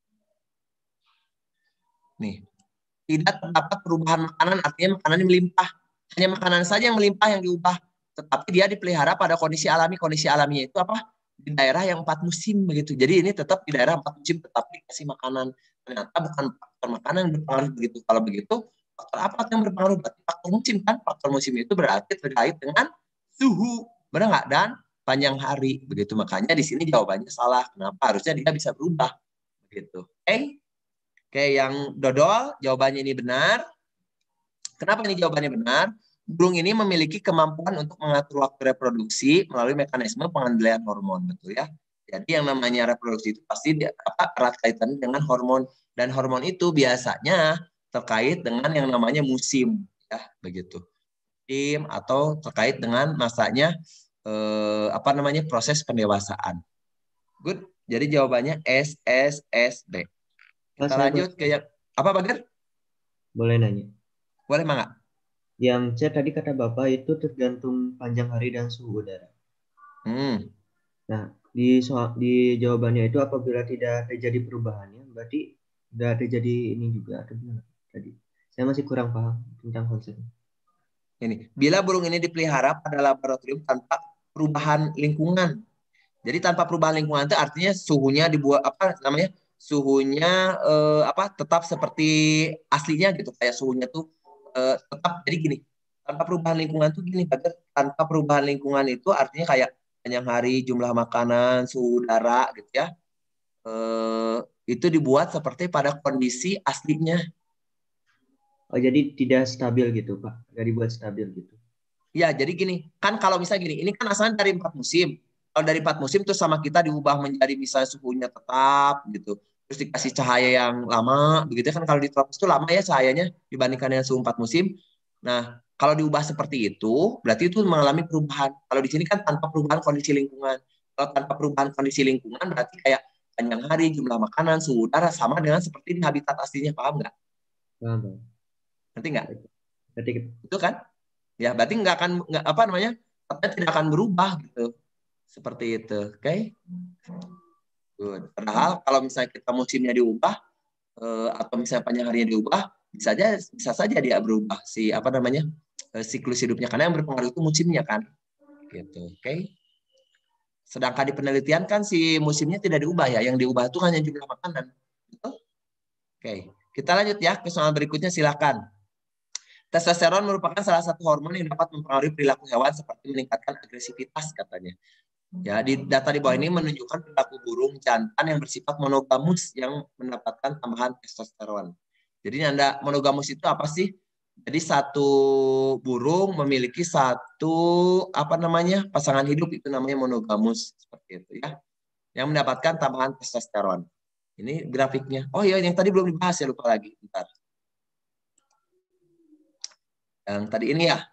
Nih. Tidak terdapat perubahan makanan, artinya makanan yang melimpah. Hanya makanan saja yang melimpah yang diubah. Tetapi dia dipelihara pada kondisi alami. Kondisi alaminya itu apa? Di daerah yang empat musim begitu. Jadi ini tetap di daerah empat musim, tetap dikasih makanan. Ternyata bukan faktor makanan yang berpengaruh begitu. Kalau begitu, faktor apa yang berpengaruh? Berarti faktor musim kan? Faktor musim itu berarti terkait dengan suhu. Benar nggak? Dan panjang hari. Begitu. Makanya di sini jawabannya salah. Kenapa? Harusnya dia bisa berubah. Begitu. Oke? Okay? Oke, yang dodol, jawabannya ini benar. Kenapa ini jawabannya benar? Burung ini memiliki kemampuan untuk mengatur waktu reproduksi melalui mekanisme pengendalian hormon, betul ya? Jadi yang namanya reproduksi itu pasti apa, erat kaitannya dengan hormon, dan hormon itu biasanya terkait dengan yang namanya musim, ya begitu. Musim atau terkait dengan masanya eh, apa namanya proses pendewasaan. Good. Jadi jawabannya S S S B. Kita lanjut ke yang apa, Bagar? Boleh nanya? Boleh, Mangga. Yang C tadi kata Bapak itu tergantung panjang hari dan suhu udara. Hmm. Nah, di soal, di jawabannya itu apabila tidak terjadi perubahannya, berarti tidak terjadi ini juga atau gimana tadi? Saya masih kurang paham tentang konsepnya. Ini, bila burung ini dipelihara pada laboratorium tanpa perubahan lingkungan. Jadi tanpa perubahan lingkungan itu artinya suhunya dibuat apa namanya? Suhunya eh, apa tetap seperti aslinya gitu, kayak suhunya tuh eh, tetap. Jadi gini, tanpa perubahan lingkungan tuh gini, Bagar, tanpa perubahan lingkungan itu artinya kayak panjang hari, jumlah makanan, suhu udara gitu ya. Eh, itu dibuat seperti pada kondisi aslinya. Oh, jadi tidak stabil gitu, Pak? Nggak dibuat stabil gitu? Ya, jadi gini, kan kalau misalnya gini, ini kan asalnya dari empat musim. Kalau dari empat musim tuh sama kita diubah menjadi misalnya suhunya tetap gitu. Terus dikasih cahaya yang lama, begitu kan. Kalau di tropis itu lama ya cahayanya dibandingkan dengan suhu empat musim. Nah, kalau diubah seperti itu, berarti itu mengalami perubahan. Kalau di sini kan tanpa perubahan kondisi lingkungan. Kalau tanpa perubahan kondisi lingkungan, berarti kayak panjang hari, jumlah makanan, suhu udara sama dengan seperti di habitat aslinya, paham nggak? Paham, Pak. Ngerti nggak? Ngerti. Itu kan? Ya, berarti nggak akan nggak apa namanya? Tidak akan berubah gitu. Seperti itu, oke? Okay? Good. Padahal kalau misalnya kita musimnya diubah eh, atau misalnya panjang harinya diubah, bisa saja bisa saja dia berubah si apa namanya eh, siklus hidupnya, karena yang berpengaruh itu musimnya kan, gitu, oke? Okay? Sedangkan di penelitian kan si musimnya tidak diubah ya, yang diubah itu hanya jumlah makanan, gitu? Oke, okay. Kita lanjut ya ke soal berikutnya, silakan. Testosteron merupakan salah satu hormon yang dapat mempengaruhi perilaku hewan seperti meningkatkan agresivitas katanya. Ya, di data di bawah ini menunjukkan perilaku burung jantan yang bersifat monogamus yang mendapatkan tambahan testosteron. Jadi Anda monogamus itu apa sih? Jadi satu burung memiliki satu apa namanya pasangan hidup, itu namanya monogamus, seperti itu ya. Yang mendapatkan tambahan testosteron. Ini grafiknya. Oh iya, yang tadi belum dibahas ya, lupa lagi. Bentar. Yang tadi ini ya.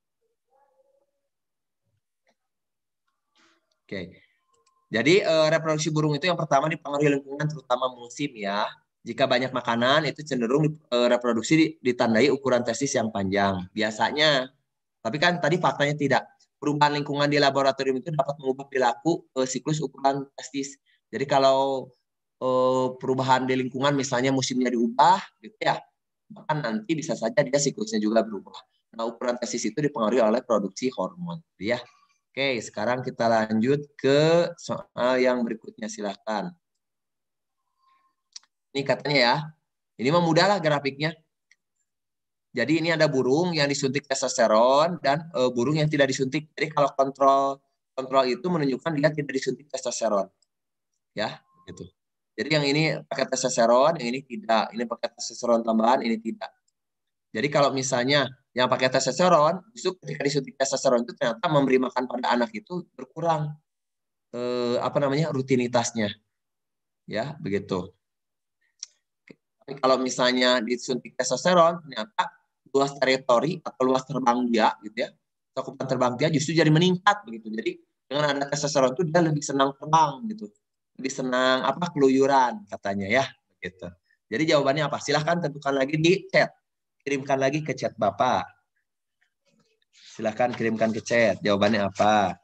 Oke. Jadi eh, reproduksi burung itu yang pertama dipengaruhi lingkungan, terutama musim ya. Jika banyak makanan itu cenderung eh, reproduksi ditandai ukuran testis yang panjang. Biasanya. Tapi kan tadi faktanya tidak. Perubahan lingkungan di laboratorium itu dapat mengubah perilaku eh, siklus ukuran testis. Jadi kalau eh, perubahan di lingkungan misalnya musimnya diubah gitu ya, bahkan nanti bisa saja dia siklusnya juga berubah. Nah, ukuran testis itu dipengaruhi oleh produksi hormon, ya. Oke, sekarang kita lanjut ke soal yang berikutnya, silakan. Ini katanya ya. Ini mah mudah lah grafiknya. Jadi ini ada burung yang disuntik testosteron dan e, burung yang tidak disuntik. Jadi kalau kontrol kontrol itu menunjukkan dia tidak disuntik testosteron. Ya, gitu. Jadi yang ini pakai testosteron, yang ini tidak. Ini pakai testosteron tambahan, ini tidak. Jadi kalau misalnya yang pakai testosteron, justru ketika disuntik testosteron itu ternyata memberi makan pada anak itu berkurang eh, apa namanya rutinitasnya, ya begitu. Tapi kalau misalnya disuntik testosteron, ternyata luas teritori atau luas terbang dia, gitu ya, cakupan terbang dia justru jadi meningkat begitu. Jadi dengan ada testosteron itu dia lebih senang terbang gitu, lebih senang apa keluyuran katanya ya, begitu. Jadi jawabannya apa? Silahkan tentukan lagi di chat, kirimkan lagi ke chat Bapak. Silahkan kirimkan ke chat. Jawabannya apa?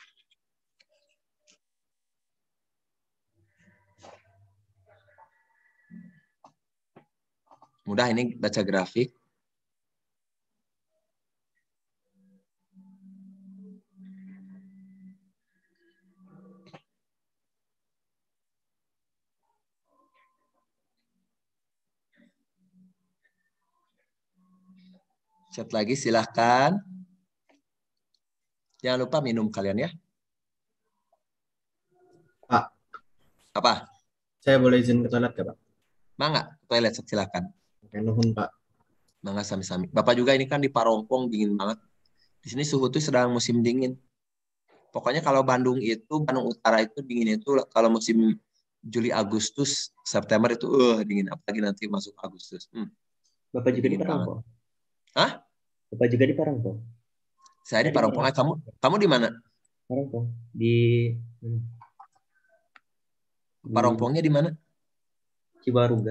Mudah ini baca grafik. Chat lagi silahkan. Jangan lupa minum kalian ya. Pak. Apa? Saya boleh izin ke toilet gak, Pak? Mangga, toilet silahkan. Oke, nuhun, Pak. Mangga sami-sami. Bapak juga ini kan di Parongpong dingin banget. Di sini suhu tuh sedang musim dingin. Pokoknya kalau Bandung itu, Bandung Utara itu dingin itu kalau musim Juli, Agustus, September itu uh, dingin. Apalagi nanti masuk Agustus. Hmm. Bapak juga di Parongpong? Hah? Bapak juga di Parongpong? Saya di Parongpong. Eh, kamu kamu di mana? Parongpong. Di Parongpongnya di mana? Cibaruga.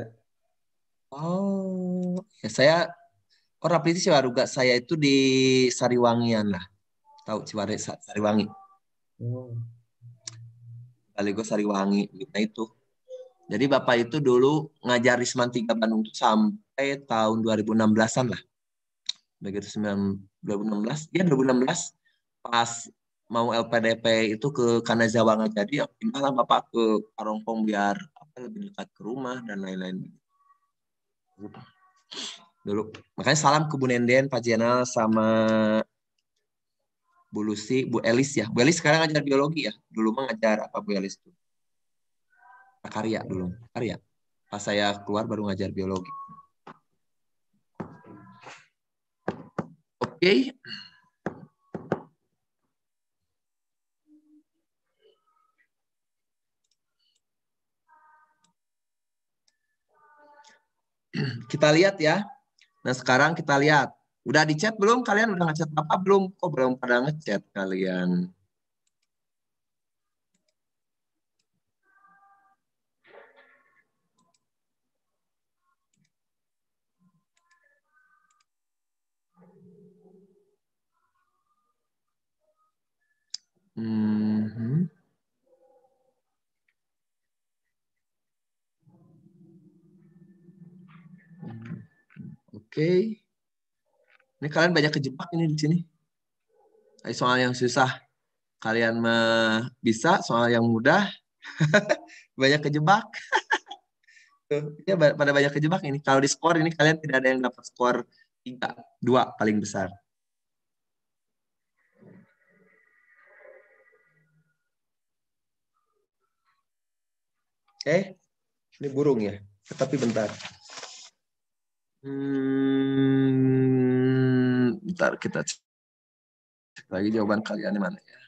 Oh, ya saya orang Rapli Cibaruga. Saya itu di Sariwangian lah. Tahu Ciware Sariwangi? Oh. Sekaligus Sariwangi. Nah itu. Jadi Bapak itu dulu ngajar di Seman tiga Bandung itu sampai tahun dua ribu enam belasan lah. Begitu dua ribu enam belas. Ya dua ribu enam belas pas mau L P D P itu ke Kanazawa nggak jadi. Pindahlah Bapak ke Parongpong biar apa lebih dekat ke rumah dan lain-lain. Dulu. Makanya salam ke Bu Nenden, Pak Jenal, sama Bu Lucy, Bu Elis ya. Bu Elis sekarang ngajar biologi ya. Dulu mah ngajar apa Bu Elis tuh? Karya dulu. Karya. Pas saya keluar baru ngajar biologi. Oke. Okay. Kita lihat ya. Nah sekarang kita lihat. Udah di chat belum? Kalian udah ngechat apa belum? Kok belum pada ngechat kalian? Hmm. Oke. Okay. Ini kalian banyak kejebak ini di sini. Soal yang susah kalian mah bisa, soal yang mudah banyak kejebak. Ya pada banyak kejebak ini. Kalau di skor ini kalian tidak ada yang dapat skor tiga, dua paling besar. Eh, ini burung ya. Tapi bentar. Hmm, bentar kita cek lagi jawaban kalian di mana ya.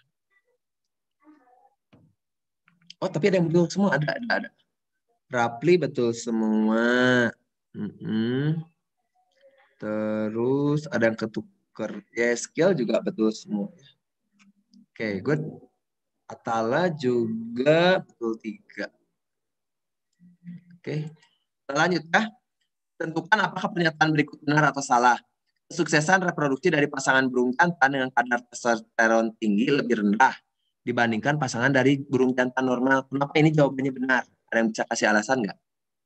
Oh, tapi ada yang betul semua. Ada, ada, ada. Rapli betul semua. Mm-hmm. Terus ada yang ketuker. Ya, skill juga betul semua. Oke, okay, good. Atala juga betul tiga. Oke, okay. Lanjut ya. Tentukan apakah pernyataan berikut benar atau salah. Kesuksesan reproduksi dari pasangan burung jantan dengan kadar testosteron tinggi lebih rendah dibandingkan pasangan dari burung jantan normal. Kenapa ini jawabannya benar? Ada yang bisa kasih alasan nggak?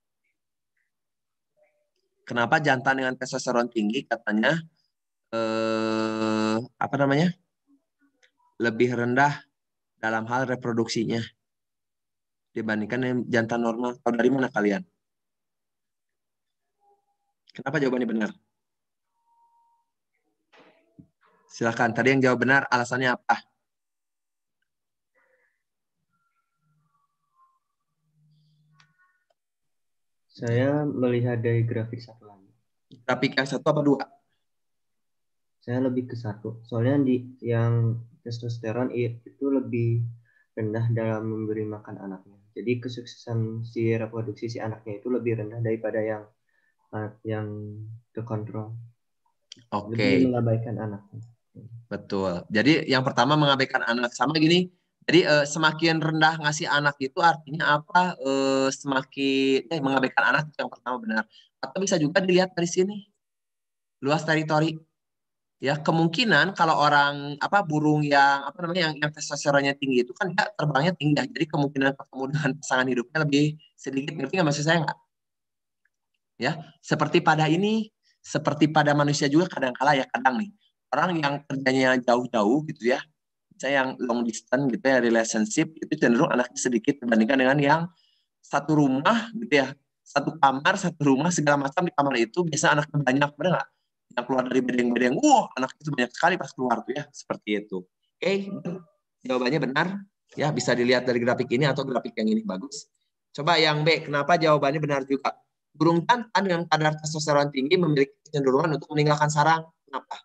Kenapa jantan dengan testosteron tinggi katanya eh, apa namanya lebih rendah dalam hal reproduksinya dibandingkan dengan jantan normal? Tahu dari mana kalian? Kenapa jawabannya benar? Silakan. Tadi yang jawab benar, alasannya apa? Saya melihat dari grafik satu lagi. Grafik yang satu apa dua? Saya lebih ke satu. Soalnya di yang testosteron itu lebih rendah dalam memberi makan anaknya. Jadi kesuksesan si reproduksi si anaknya itu lebih rendah daripada yang yang terkontrol. Oke. Lebih mengabaikan anaknya. Betul. Jadi yang pertama mengabaikan anak, sama gini. Jadi eh, semakin rendah ngasih anak itu artinya apa? Eh, semakin eh, mengabaikan anak itu yang pertama benar. Atau bisa juga dilihat dari sini. Luas teritori. Ya, kemungkinan kalau orang apa burung yang apa namanya yang, yang testosteronnya tinggi itu kan dia terbangnya tinggi. Jadi kemungkinan ketemu dengan pasangan hidupnya lebih sedikit. Ngerti nggak maksud saya nggak? Ya, seperti pada ini, seperti pada manusia juga kadang-kala ya kadang nih. Orang yang kerjanya jauh-jauh gitu ya, saya yang long distance gitu ya, relationship, itu cenderung anaknya sedikit dibandingkan dengan yang satu rumah gitu ya, satu kamar, satu rumah, segala macam di kamar itu, biasa anaknya banyak, benar nggak? Yang keluar dari bedeng-bedeng, wah anak itu banyak sekali pas keluar tuh ya, seperti itu. Oke, jawabannya benar, ya bisa dilihat dari grafik ini atau grafik yang ini, bagus. Coba yang B, kenapa jawabannya benar juga? Burung jantan dengan kadar testosteron tinggi memiliki kecenderungan untuk meninggalkan sarang. Kenapa?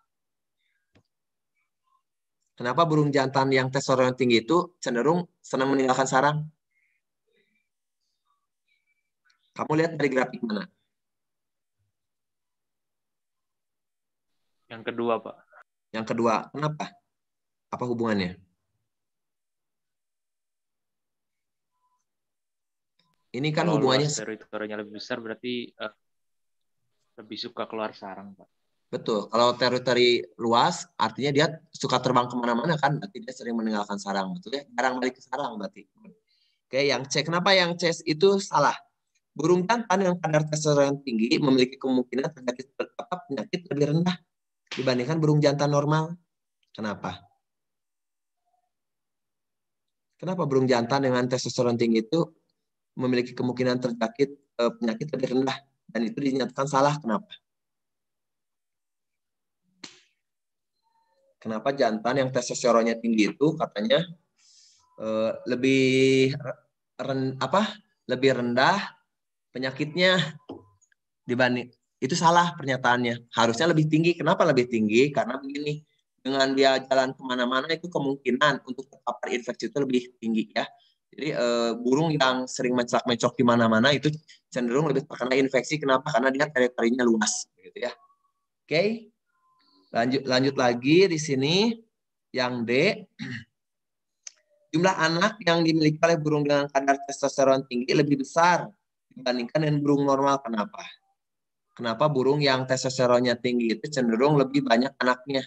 Kenapa burung jantan yang testosteron tinggi itu cenderung senang meninggalkan sarang? Kamu lihat dari grafik mana? Yang kedua, Pak. Yang kedua, kenapa? Apa hubungannya? Ini kan Kalau hubungannya... luas teritorinya lebih besar berarti uh, lebih suka keluar sarang, Pak. Betul. Kalau teritori luas, artinya dia suka terbang kemana-mana kan, berarti dia sering meninggalkan sarang. Betul ya? Jarang balik ke sarang berarti. Oke, yang C. Kenapa yang C itu salah? Burung jantan yang kadar testosteron tinggi memiliki kemungkinan terjadi penyakit lebih rendah dibandingkan burung jantan normal. Kenapa? Kenapa burung jantan dengan testosteron tinggi itu memiliki kemungkinan terjangkit eh, penyakit lebih rendah dan itu dinyatakan salah? Kenapa? Kenapa jantan yang testosteronnya tinggi itu katanya eh, lebih ren, apa? Lebih rendah penyakitnya dibanding itu salah pernyataannya. Harusnya lebih tinggi. Kenapa lebih tinggi? Karena begini, dengan dia jalan kemana-mana itu kemungkinan untuk terpapar infeksi itu lebih tinggi ya. Jadi eh, burung yang sering mencak-mencok di mana-mana itu cenderung lebih terkena infeksi. Kenapa? Karena dia teritorinya luas, gitu ya. Oke, lanjut lanjut lagi di sini yang D. Jumlah anak yang dimiliki oleh burung dengan kadar testosteron tinggi lebih besar dibandingkan dengan burung normal. Kenapa? Kenapa burung yang testosteronnya tinggi itu cenderung lebih banyak anaknya?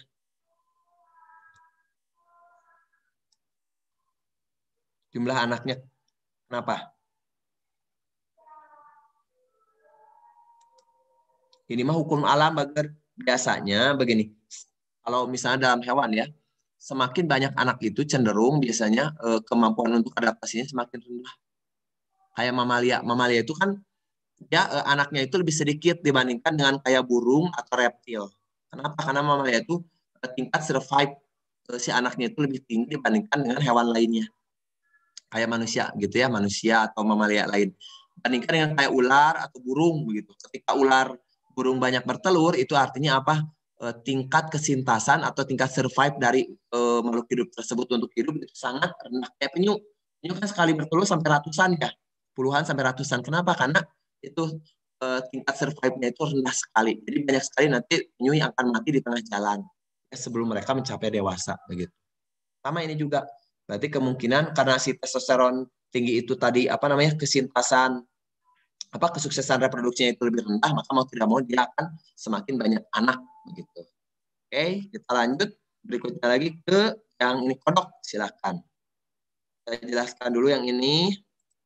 Jumlah anaknya. Kenapa? Ini mah hukum alam, Bager. Biasanya begini. Kalau misalnya dalam hewan ya, semakin banyak anak itu cenderung biasanya eh, kemampuan untuk adaptasinya semakin rendah. Kayak mamalia. Mamalia itu kan ya eh, anaknya itu lebih sedikit dibandingkan dengan kayak burung atau reptil. Kenapa? Karena mamalia itu eh, tingkat survive eh, si anaknya itu lebih tinggi dibandingkan dengan hewan lainnya. Kayak manusia gitu ya, manusia atau mamalia lain. Bandingkan dengan kayak ular atau burung begitu. Ketika ular burung banyak bertelur, itu artinya apa? E, tingkat kesintasan atau tingkat survive dari e, makhluk hidup tersebut untuk hidup itu sangat rendah. Kayak penyu. Penyu kan sekali bertelur sampai ratusan ya. Puluhan sampai ratusan. Kenapa? Karena itu e, tingkat survive-nya itu rendah sekali. Jadi banyak sekali nanti penyu yang akan mati di tengah jalan ya, sebelum mereka mencapai dewasa begitu. Sama ini juga. Berarti kemungkinan karena si testosteron tinggi itu tadi apa namanya kesintasan apa kesuksesan reproduksinya itu lebih rendah, maka mau tidak mau dia akan semakin banyak anak begitu. Oke, kita lanjut berikutnya lagi ke yang ini kodok, silakan. Saya jelaskan dulu yang ini.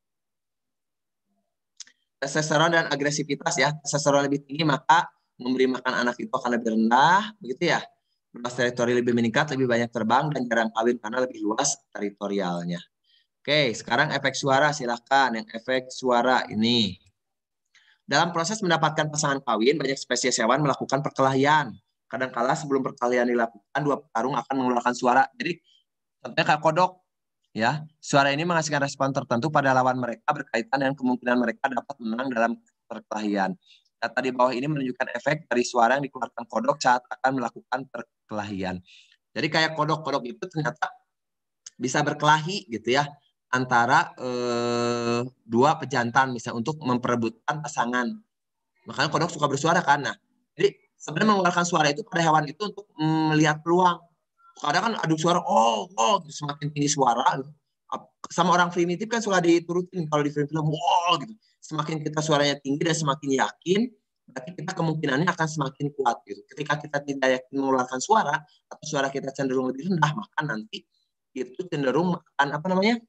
Testosteron dan agresivitas ya. Testosteron lebih tinggi maka memberi makan anak itu akan lebih rendah, begitu ya. Luas teritori lebih meningkat, lebih banyak terbang, dan jarang kawin karena lebih luas teritorialnya. Oke, sekarang efek suara silahkan. Yang efek suara ini. Dalam proses mendapatkan pasangan kawin, banyak spesies hewan melakukan perkelahian. Kadangkala sebelum perkelahian dilakukan, dua petarung akan mengeluarkan suara. Jadi, contohnya kayak kodok, ya. Suara ini menghasilkan respon tertentu pada lawan mereka berkaitan dengan kemungkinan mereka dapat menang dalam perkelahian. Data di bawah ini menunjukkan efek dari suara yang dikeluarkan kodok saat akan melakukan perkelahian. Jadi kayak kodok-kodok itu ternyata bisa berkelahi gitu ya, antara eh, dua pejantan misalnya untuk memperebutkan pasangan. Makanya kodok suka bersuara kan. Nah, jadi sebenarnya mengeluarkan suara itu pada hewan itu untuk melihat peluang. Kadang kan adu suara, oh, oh, semakin tinggi suara. Sama orang primitif kan suka diturutin kalau di film-film, wow, gitu. Semakin kita suaranya tinggi dan semakin yakin, berarti kita kemungkinannya akan semakin kuat gitu. Ketika kita tidak yakin mengeluarkan suara atau suara kita cenderung lebih rendah, maka nanti itu cenderung akan apa namanya?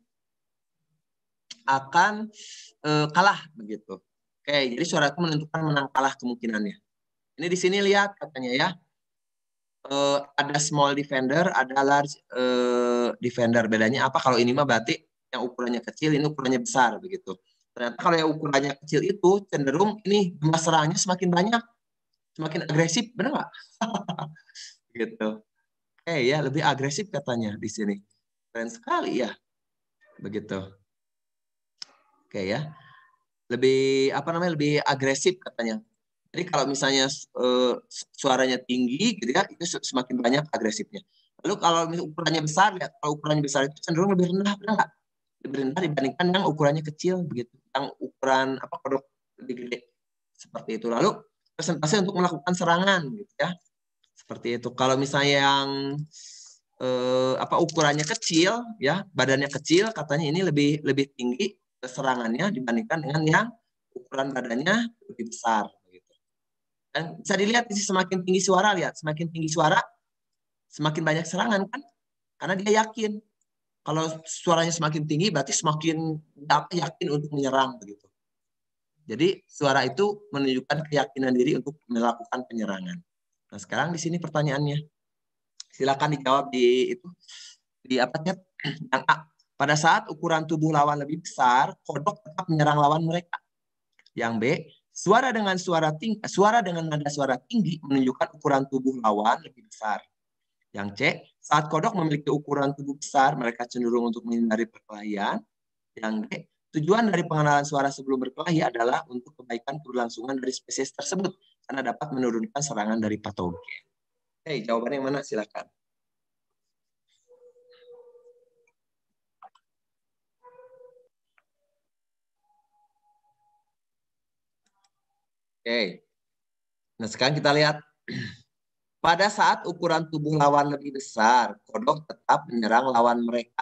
akan e, kalah begitu. Oke, jadi suara itu menentukan menang kalah kemungkinannya. Ini di sini lihat katanya ya. E, ada small defender, ada large e, defender. Bedanya apa? Kalau ini mah berarti yang ukurannya kecil, ini ukurannya besar begitu. Ternyata kalau yang ukurannya kecil itu cenderung ini jumlah serangannya semakin banyak, semakin agresif, benar nggak? Gitu. Oke ya, lebih agresif katanya di sini. Keren sekali ya, begitu. Oke ya, lebih apa namanya lebih agresif katanya. Jadi kalau misalnya uh, suaranya tinggi, gitu ya, itu semakin banyak agresifnya. Lalu kalau ukurannya besar, ya kalau ukurannya besar itu cenderung lebih rendah, benar nggak? Lebih rendah dibandingkan yang ukurannya kecil, begitu. Yang ukuran apa kodok lebih gede, seperti itu. Lalu presentasi untuk melakukan serangan, gitu ya, seperti itu. Kalau misalnya yang uh, apa ukurannya kecil, ya, badannya kecil, katanya ini lebih lebih tinggi serangannya dibandingkan dengan yang ukuran badannya lebih besar. Gitu. Dan bisa dilihat semakin tinggi suara, lihat semakin tinggi suara, semakin banyak serangan kan? Karena dia yakin. Kalau suaranya semakin tinggi, berarti semakin dapat yakin untuk menyerang begitu. Jadi suara itu menunjukkan keyakinan diri untuk melakukan penyerangan. Nah sekarang di sini pertanyaannya, silakan dijawab di itu di apa chat? Yang A. Pada saat ukuran tubuh lawan lebih besar, kodok tetap menyerang lawan mereka. Yang B, suara dengan suara tinggi, suara dengan nada suara tinggi menunjukkan ukuran tubuh lawan lebih besar. Yang C, saat kodok memiliki ukuran tubuh besar, mereka cenderung untuk menghindari perkelahian. Yang D, tujuan dari pengenalan suara sebelum berkelahi adalah untuk kebaikan keberlangsungan dari spesies tersebut, karena dapat menurunkan serangan dari patogen. Oke, jawabannya yang mana? Silakan. Oke, nah sekarang kita lihat. Pada saat ukuran tubuh lawan lebih besar, kodok tetap menyerang lawan mereka.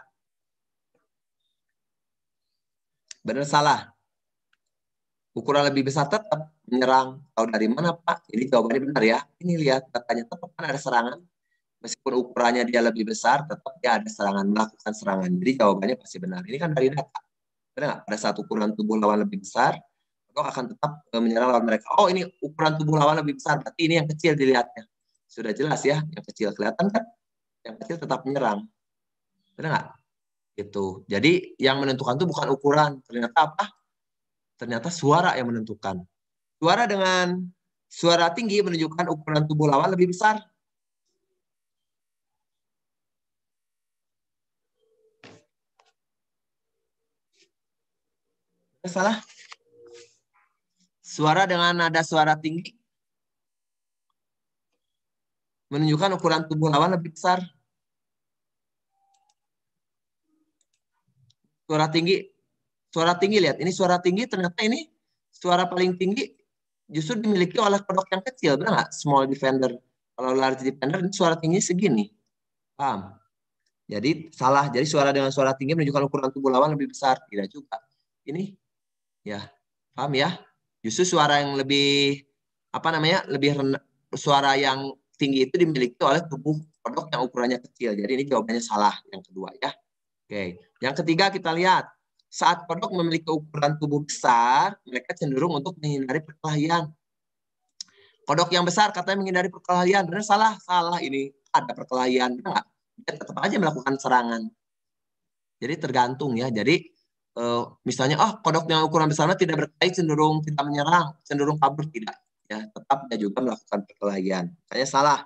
Benar salah? Ukuran lebih besar tetap menyerang. Tahu dari mana Pak? Ini jawabannya benar ya. Ini lihat katanya tetap kan ada serangan. Meskipun ukurannya dia lebih besar, tetap dia ada serangan, melakukan serangan. Jadi jawabannya pasti benar. Ini kan dari data. Benar nggak? Pada saat ukuran tubuh lawan lebih besar, kodok akan tetap menyerang lawan mereka. Oh ini ukuran tubuh lawan lebih besar, berarti ini yang kecil dilihatnya. Sudah jelas ya, yang kecil kelihatan kan? Yang kecil tetap menyerang. Benar nggak? Gitu. Jadi yang menentukan itu bukan ukuran. Ternyata apa? Ternyata suara yang menentukan. Suara dengan suara tinggi menunjukkan ukuran tubuh lawan lebih besar. Salah. Suara dengan nada suara tinggi menunjukkan ukuran tubuh lawan lebih besar. Suara tinggi, suara tinggi lihat. Ini suara tinggi ternyata ini suara paling tinggi justru dimiliki oleh kodok yang kecil, benar nggak? Small defender. Kalau large defender ini suara tinggi segini. Paham? Jadi salah. Jadi suara dengan suara tinggi menunjukkan ukuran tubuh lawan lebih besar. Tidak juga. Ini ya, paham ya? Justru suara yang lebih apa namanya? Lebih rendah, suara yang tinggi itu dimiliki oleh tubuh kodok yang ukurannya kecil. Jadi ini jawabannya salah yang kedua ya. Oke, yang ketiga kita lihat saat kodok memiliki ukuran tubuh besar, mereka cenderung untuk menghindari perkelahian. Kodok yang besar katanya menghindari perkelahian, benar salah? Salah, ini ada perkelahian, enggak? Dia tetap aja melakukan serangan. Jadi tergantung ya. Jadi uh, misalnya ah kodok yang ukuran besarnya tidak berkelahi, cenderung tidak menyerang, cenderung kabur, tidak. Ya, tetap dia juga melakukan perkelahian. Makanya salah.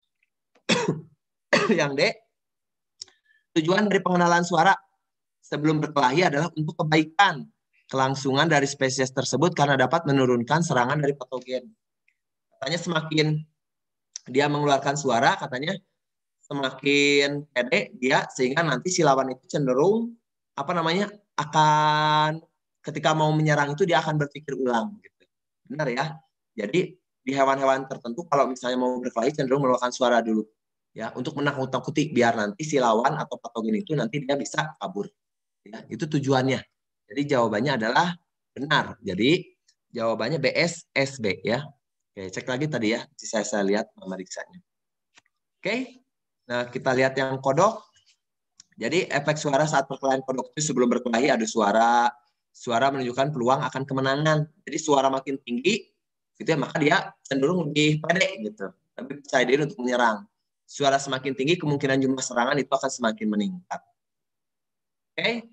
Yang D, tujuan dari pengenalan suara sebelum berkelahi adalah untuk kebaikan kelangsungan dari spesies tersebut karena dapat menurunkan serangan dari patogen. Katanya semakin dia mengeluarkan suara, katanya semakin pede dia, sehingga nanti si lawan itu cenderung apa namanya akan ketika mau menyerang itu dia akan berpikir ulang. Gitu. Benar ya? Jadi di hewan-hewan tertentu kalau misalnya mau berkelahi cenderung mengeluarkan suara dulu. Ya, untuk menakut-nakuti biar nanti si lawan atau patogen itu nanti dia bisa kabur. Ya, itu tujuannya. Jadi jawabannya adalah benar. Jadi jawabannya B S S B ya. Oke, cek lagi tadi ya. Saya saya lihat memeriksanya. Oke. Nah, kita lihat yang kodok. Jadi efek suara saat perkelahian kodok itu sebelum berkelahi ada suara. Suara menunjukkan peluang akan kemenangan. Jadi suara makin tinggi, gitu ya, maka dia cenderung lebih pede gitu. Lebih percaya diri untuk menyerang. Suara semakin tinggi, kemungkinan jumlah serangan itu akan semakin meningkat. Oke.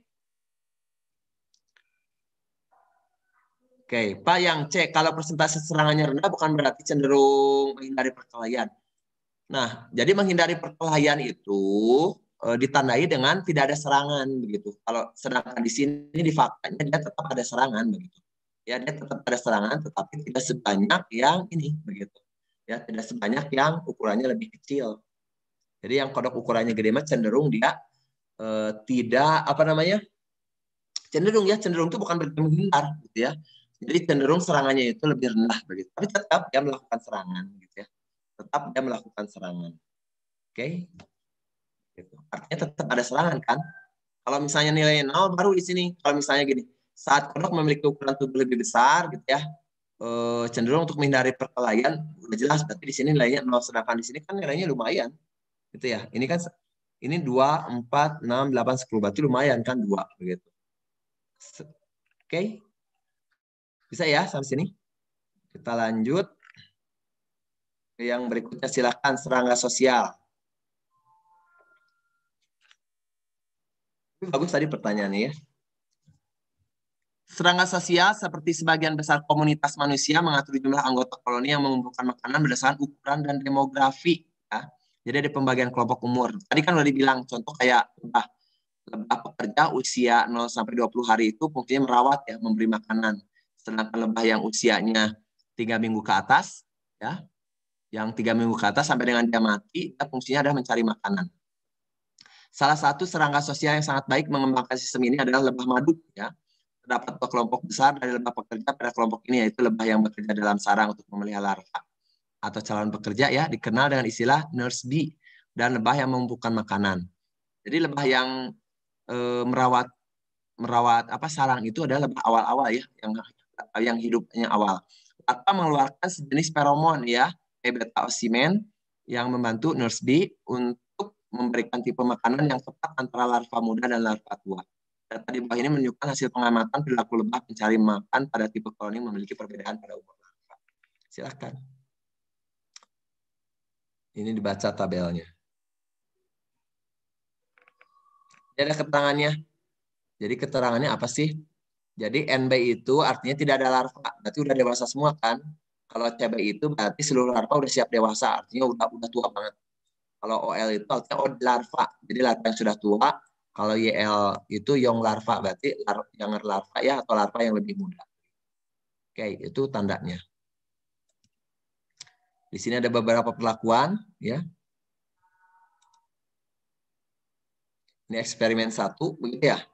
Oke, Pak yang C, kalau persentase serangannya rendah bukan berarti cenderung menghindari perkelahian. Nah, jadi menghindari perkelahian itu e, ditandai dengan tidak ada serangan begitu. Kalau sedangkan di sini di faktanya dia tetap ada serangan begitu. Ya, dia tetap ada serangan tetapi tidak sebanyak yang ini begitu. Ya, tidak sebanyak yang ukurannya lebih kecil. Jadi yang kodok ukurannya gede mah cenderung dia e, tidak apa namanya? Cenderung ya, cenderung itu bukan berarti menghindar gitu ya. Jadi cenderung serangannya itu lebih rendah begitu. Tapi tetap dia melakukan serangan gitu ya. Tetap dia melakukan serangan. Oke. Okay? Gitu. Artinya tetap ada serangan kan? Kalau misalnya nilainya nol baru di sini. Kalau misalnya gini, saat kodok memiliki ukuran tubuh lebih besar gitu ya. E, cenderung untuk menghindari perkelahian udah jelas, berarti di sini nilainya nol, sedangkan di sini kan nilainya lumayan. Gitu ya. Ini kan ini dua, empat, enam, delapan, sepuluh, berarti lumayan kan dua begitu. Oke. Okay? Bisa ya sampai sini? Kita lanjut. Yang berikutnya silakan serangga sosial. Bagus tadi pertanyaannya ya. Serangga sosial seperti sebagian besar komunitas manusia mengatur jumlah anggota koloni yang mengumpulkan makanan berdasarkan ukuran dan demografi. Ya. Jadi ada pembagian kelompok umur. Tadi kan udah dibilang contoh kayak lebah. Lebah pekerja usia nol sampai dua puluh hari itu fungsinya merawat ya, memberi makanan. Sedangkan lebah yang usianya tiga minggu ke atas, ya, yang tiga minggu ke atas sampai dengan dia mati, ya, fungsinya adalah mencari makanan. Salah satu serangga sosial yang sangat baik mengembangkan sistem ini adalah lebah madu. Ya. Terdapat dua kelompok besar dari lebah pekerja pada kelompok ini, yaitu lebah yang bekerja dalam sarang untuk memelihara larva atau calon pekerja, ya, dikenal dengan istilah nurse bee, dan lebah yang mengumpulkan makanan. Jadi lebah yang e, merawat merawat apa sarang itu adalah lebah awal-awal ya, yang yang hidupnya awal. Larva mengeluarkan sejenis feromon ya, beta-osimen, yang membantu nurse bee untuk memberikan tipe makanan yang tepat antara larva muda dan larva tua. Data di bawah ini menunjukkan hasil pengamatan perilaku lebah mencari makan pada tipe koloni yang memiliki perbedaan pada umur larva. Silakan. Ini dibaca tabelnya. Ini ada keterangannya. Jadi keterangannya apa sih? Jadi N B itu artinya tidak ada larva, berarti udah dewasa semua kan? Kalau C B itu berarti seluruh larva udah siap dewasa, artinya udah udah tua banget. Kalau O L itu artinya old larva, jadi larva yang sudah tua. Kalau Y L itu young larva, berarti lar younger larva ya, atau larva yang lebih muda. Oke, itu tandanya. Di sini ada beberapa perlakuan, ya. Ini eksperimen satu, begitu ya.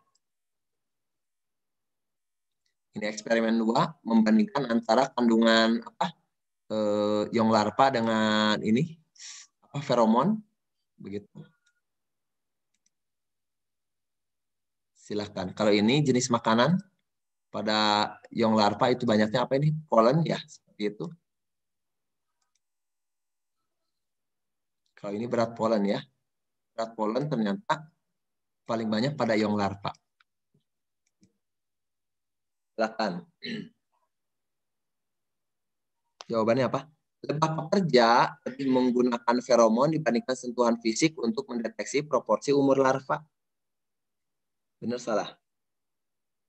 Ini eksperimen dua, membandingkan antara kandungan apa eh, young larva dengan ini apa feromon, begitu. Silahkan. Kalau ini jenis makanan pada young larva itu banyaknya apa ini? Polen ya, seperti itu. Kalau ini berat polen ya. Berat polen ternyata paling banyak pada young larva. Silahkan. Jawabannya apa? Lebah pekerja lebih menggunakan feromon dibandingkan sentuhan fisik untuk mendeteksi proporsi umur larva. Benar salah?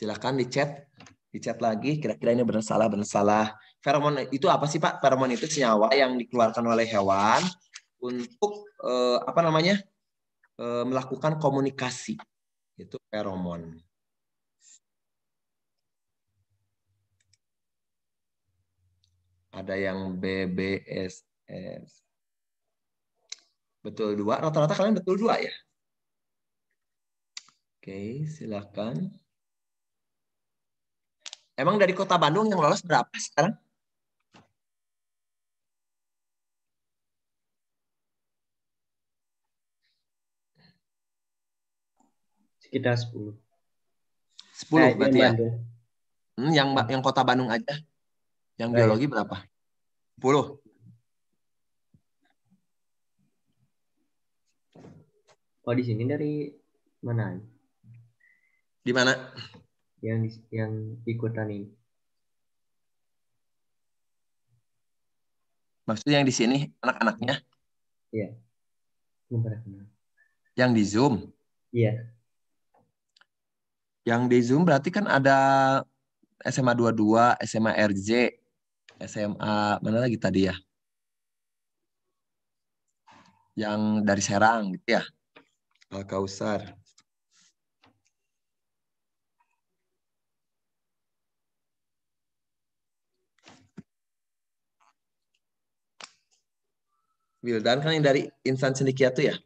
Silakan di chat, di chat lagi. Kira-kira ini benar salah, benar salah. Feromon itu apa sih Pak? Feromon itu senyawa yang dikeluarkan oleh hewan untuk eh, apa namanya eh, melakukan komunikasi. Itu feromon. Ada yang B B S S. Betul dua. Rata-rata kalian betul dua ya? Oke, silakan. Emang dari Kota Bandung yang lolos berapa sekarang? Sekitar sepuluh. sepuluh Eh, berarti ya? Bandung. Hmm, yang yang Kota Bandung aja. Yang Oh, biologi iya. berapa? sepuluh. Oh, di sini dari mana? Di mana? Yang di- yang ikutan ini. Maksudnya yang di sini anak-anaknya? Iya. Belum pernah kenal. Yang di Zoom? Iya. Yang di Zoom berarti kan ada S M A dua puluh dua, S M A R J, S M A mana lagi tadi ya? Yang dari Serang gitu ya? Al-Kausar. Wildan kan yang dari Insan Cendekia tuh ya?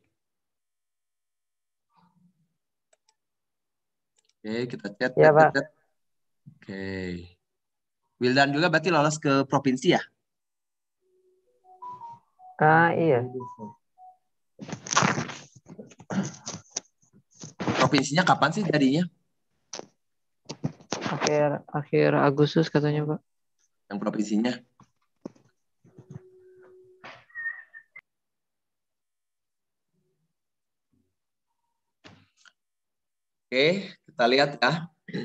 Oke, kita chat, Ya, chat, Pak. chat. Oke. Wildan juga berarti lolos ke provinsi ya? Ah, iya. Provinsinya kapan sih jadinya? Akhir akhir Agustus katanya, Pak. Yang provinsinya? Oke, kita lihat ya.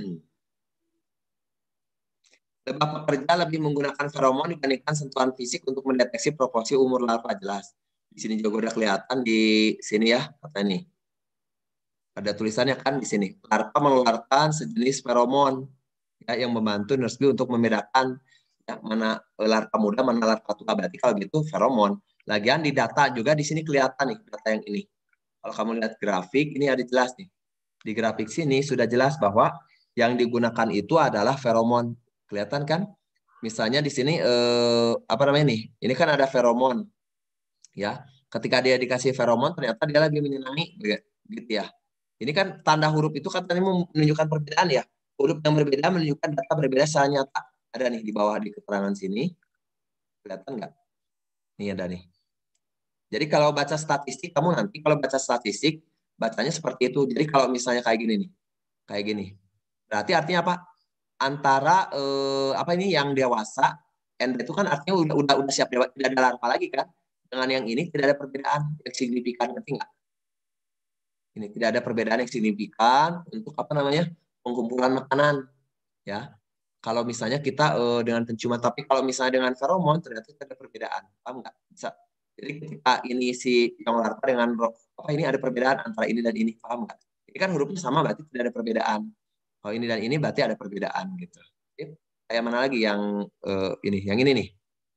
Lebah pekerja lebih menggunakan feromon dibandingkan sentuhan fisik untuk mendeteksi proporsi umur larva. Jelas. Di sini juga udah kelihatan di sini ya, kata ini. Ada tulisannya kan di sini. Larva mengeluarkan sejenis feromon ya, yang membantu nursery untuk membedakan ya, mana larva muda, mana larva tua. Berarti kalau gitu feromon. Lagian di data juga di sini kelihatan nih data yang ini. Kalau kamu lihat grafik, ini ada jelas nih. Di grafik sini sudah jelas bahwa yang digunakan itu adalah feromon. Kelihatan kan? Misalnya di sini eh, apa namanya nih? Ini kan ada feromon, ya. Ketika dia dikasih feromon, ternyata dia lagi menyenangi, gitu ya. Ini kan tanda huruf itu katanya menunjukkan perbedaan ya. Huruf yang berbeda menunjukkan data berbeda secara nyata. Ada nih di bawah di keterangan sini. Kelihatan nggak? Ini ada nih. Jadi kalau baca statistik, kamu nanti kalau baca statistik, bacanya seperti itu. Jadi kalau misalnya kayak gini nih, kayak gini. Berarti artinya apa? Antara eh, apa ini yang dewasa, and itu kan artinya udah udah udah siap dewasa, tidak ada larva lagi kan? Dengan yang ini tidak ada perbedaan yang signifikan, ngerti nggak? Ini tidak ada perbedaan yang signifikan untuk apa namanya pengumpulan makanan, ya. Kalau misalnya kita eh, dengan penciuman, tapi kalau misalnya dengan feromon ternyata tidak ada perbedaan, paham nggak? Bisa. Jadi ketika ini si yang larva dengan apa ini ada perbedaan antara ini dan ini, paham nggak? Ini kan hurufnya sama berarti tidak ada perbedaan. Kalau ini dan ini berarti ada perbedaan gitu. Oke. Kayak mana lagi yang uh, ini, yang ini nih.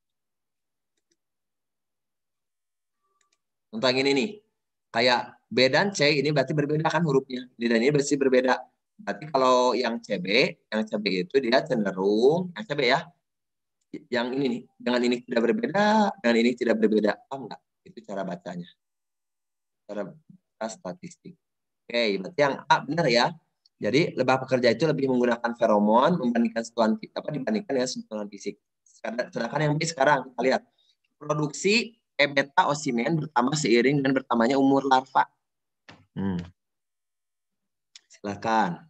Contoh yang ini nih. Kayak B dan C ini berarti berbeda kan hurufnya. Ini dan ini berarti berbeda. Berarti kalau yang C B, yang C B itu dia cenderung, yang C B ya, yang ini nih, dengan ini tidak berbeda, dengan ini tidak berbeda. Paham nggak? Itu cara bacanya. Cara baca statistik. Oke, berarti yang A benar ya. Jadi lebah pekerja itu lebih menggunakan feromon membandingkan sentuhan apa dibandingkan dengan sentuhan fisik. Sedangkan yang B sekarang kita lihat produksi E beta osimen bertambah seiring dengan bertambahnya umur larva. Hmm. Silakan.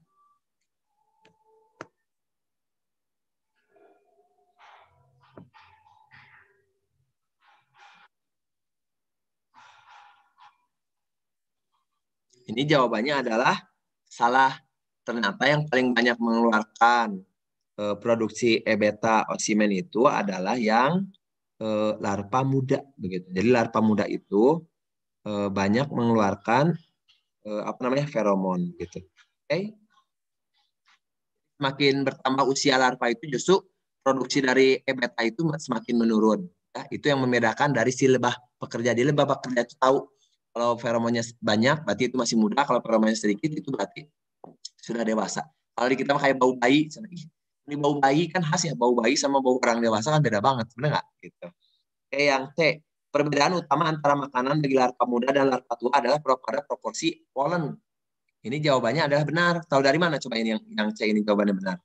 Ini jawabannya adalah salah. Ternyata yang paling banyak mengeluarkan eh, produksi E beta osimen itu adalah yang eh, larva muda begitu. Jadi larva muda itu eh, banyak mengeluarkan eh, apa namanya feromon gitu. Oke. Okay. semakin bertambah usia larva itu justru produksi dari E beta itu semakin menurun. Ya, itu yang membedakan dari si lebah pekerja. Di lebah pekerja itu tahu kalau feromonnya banyak berarti itu masih muda, kalau feromonnya sedikit itu berarti sudah dewasa. Kalau di kita kayak bau bayi, ini bau bayi kan khas ya, bau bayi sama bau orang dewasa kan beda banget, benar nggak? Gitu. Oke, yang C, perbedaan utama antara makanan bagi larva muda dan larva tua adalah pada proporsi polen. Ini jawabannya adalah benar. Tahu dari mana coba ini yang, yang C ini jawabannya benar?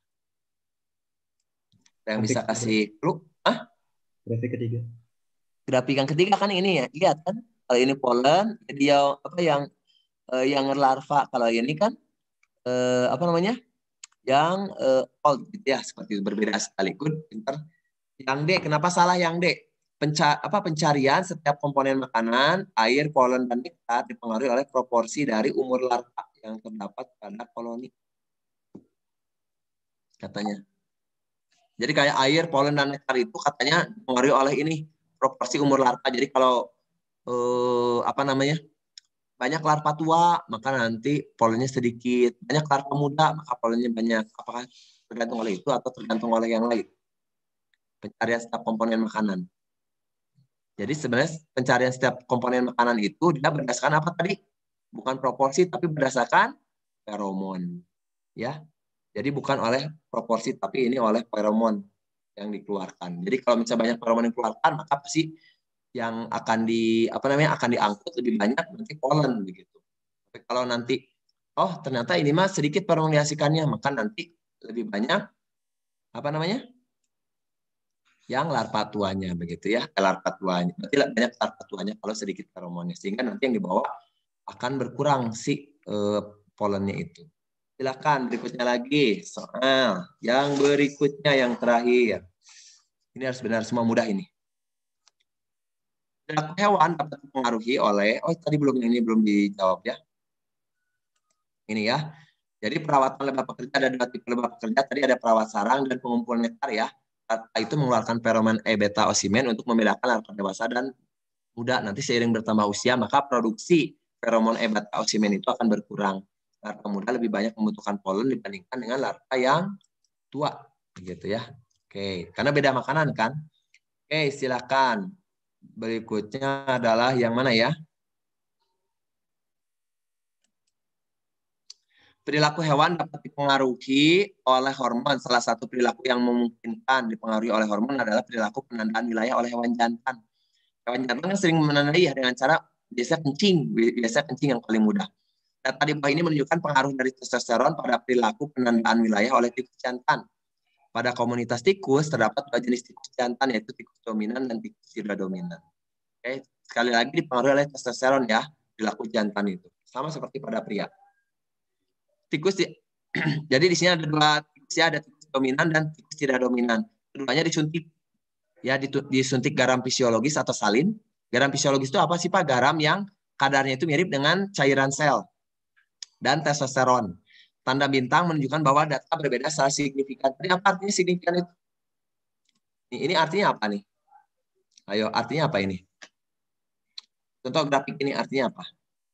Yang bisa kasih clue? Hah? Grafik ketiga. Grafik yang ketiga kan ini ya, lihat kan? Kalau ini polen, dia apa yang eh, yang larva. Kalau ini kan eh, apa namanya? Yang eh, old gitu ya, seperti itu, berbeda sekali. Good, pinter. Yang D, kenapa salah yang D? Penca apa pencarian setiap komponen makanan, air, polen, dan nektar dipengaruhi oleh proporsi dari umur larva yang terdapat pada koloni. Katanya. Jadi kayak air, polen, dan nektar itu katanya dipengaruhi oleh ini proporsi umur larva. Jadi kalau eh, apa namanya banyak larva tua, maka nanti polennya sedikit. Banyak larva muda, maka polennya banyak. Apakah tergantung oleh itu atau tergantung oleh yang lain? Pencarian setiap komponen makanan. Jadi sebenarnya pencarian setiap komponen makanan itu dia berdasarkan apa tadi? Bukan proporsi, tapi berdasarkan feromon. Ya, jadi bukan oleh proporsi, tapi ini oleh feromon yang dikeluarkan. Jadi kalau misalnya banyak feromon yang dikeluarkan, maka pasti yang akan di apa namanya akan diangkut lebih banyak nanti polen begitu. Tapi kalau nanti oh ternyata ini mah sedikit feromon dihasilkannya, maka nanti lebih banyak apa namanya? Yang larva tuanya begitu ya, larva tuanya. Berarti banyak larva tuanya kalau sedikit feromonnya, sehingga nanti yang dibawa akan berkurang si eh, polennya itu. Silakan berikutnya lagi soal yang berikutnya yang terakhir. Ini harus benar semua mudah ini. Perilaku hewan dapat dipengaruhi oleh oh tadi belum ini belum dijawab ya. Ini ya. Jadi perawatan lebah pekerja ada dua tipe lebah pekerja. Tadi ada perawat sarang dan pengumpul nektar ya. Itu mengeluarkan feromon E beta osimen untuk membedakan larva dewasa dan muda. Nanti seiring bertambah usia maka produksi feromon E beta osimen itu akan berkurang. Larva muda lebih banyak membutuhkan polen dibandingkan dengan larva yang tua, gitu ya. Oke, karena beda makanan kan. Oke, silakan. Berikutnya adalah yang mana ya? Perilaku hewan dapat dipengaruhi oleh hormon. Salah satu perilaku yang memungkinkan dipengaruhi oleh hormon adalah perilaku penandaan wilayah oleh hewan jantan. Hewan jantan kan sering menandai ya dengan cara biasa kencing, biasa kencing yang paling mudah. Data di bawah ini menunjukkan pengaruh dari testosteron pada perilaku penandaan wilayah oleh tikus jantan. Pada komunitas tikus terdapat dua jenis tikus jantan, yaitu tikus dominan dan tikus tidak dominan. Oke, sekali lagi dipengaruhi oleh testosteron ya, perilaku jantan itu. Sama seperti pada pria. Tikus di, jadi di sini ada dua tikus ya, ada tikus dominan dan tikus tidak dominan. Keduanya disuntik ya, disuntik garam fisiologis atau salin. Garam fisiologis itu apa sih Pak? Garam yang kadarnya itu mirip dengan cairan sel dan testosteron. Tanda bintang menunjukkan bahwa data berbeda secara signifikan. Ini apa artinya signifikan itu? Ini artinya apa nih? Ayo, artinya apa ini? Contoh grafik ini artinya apa?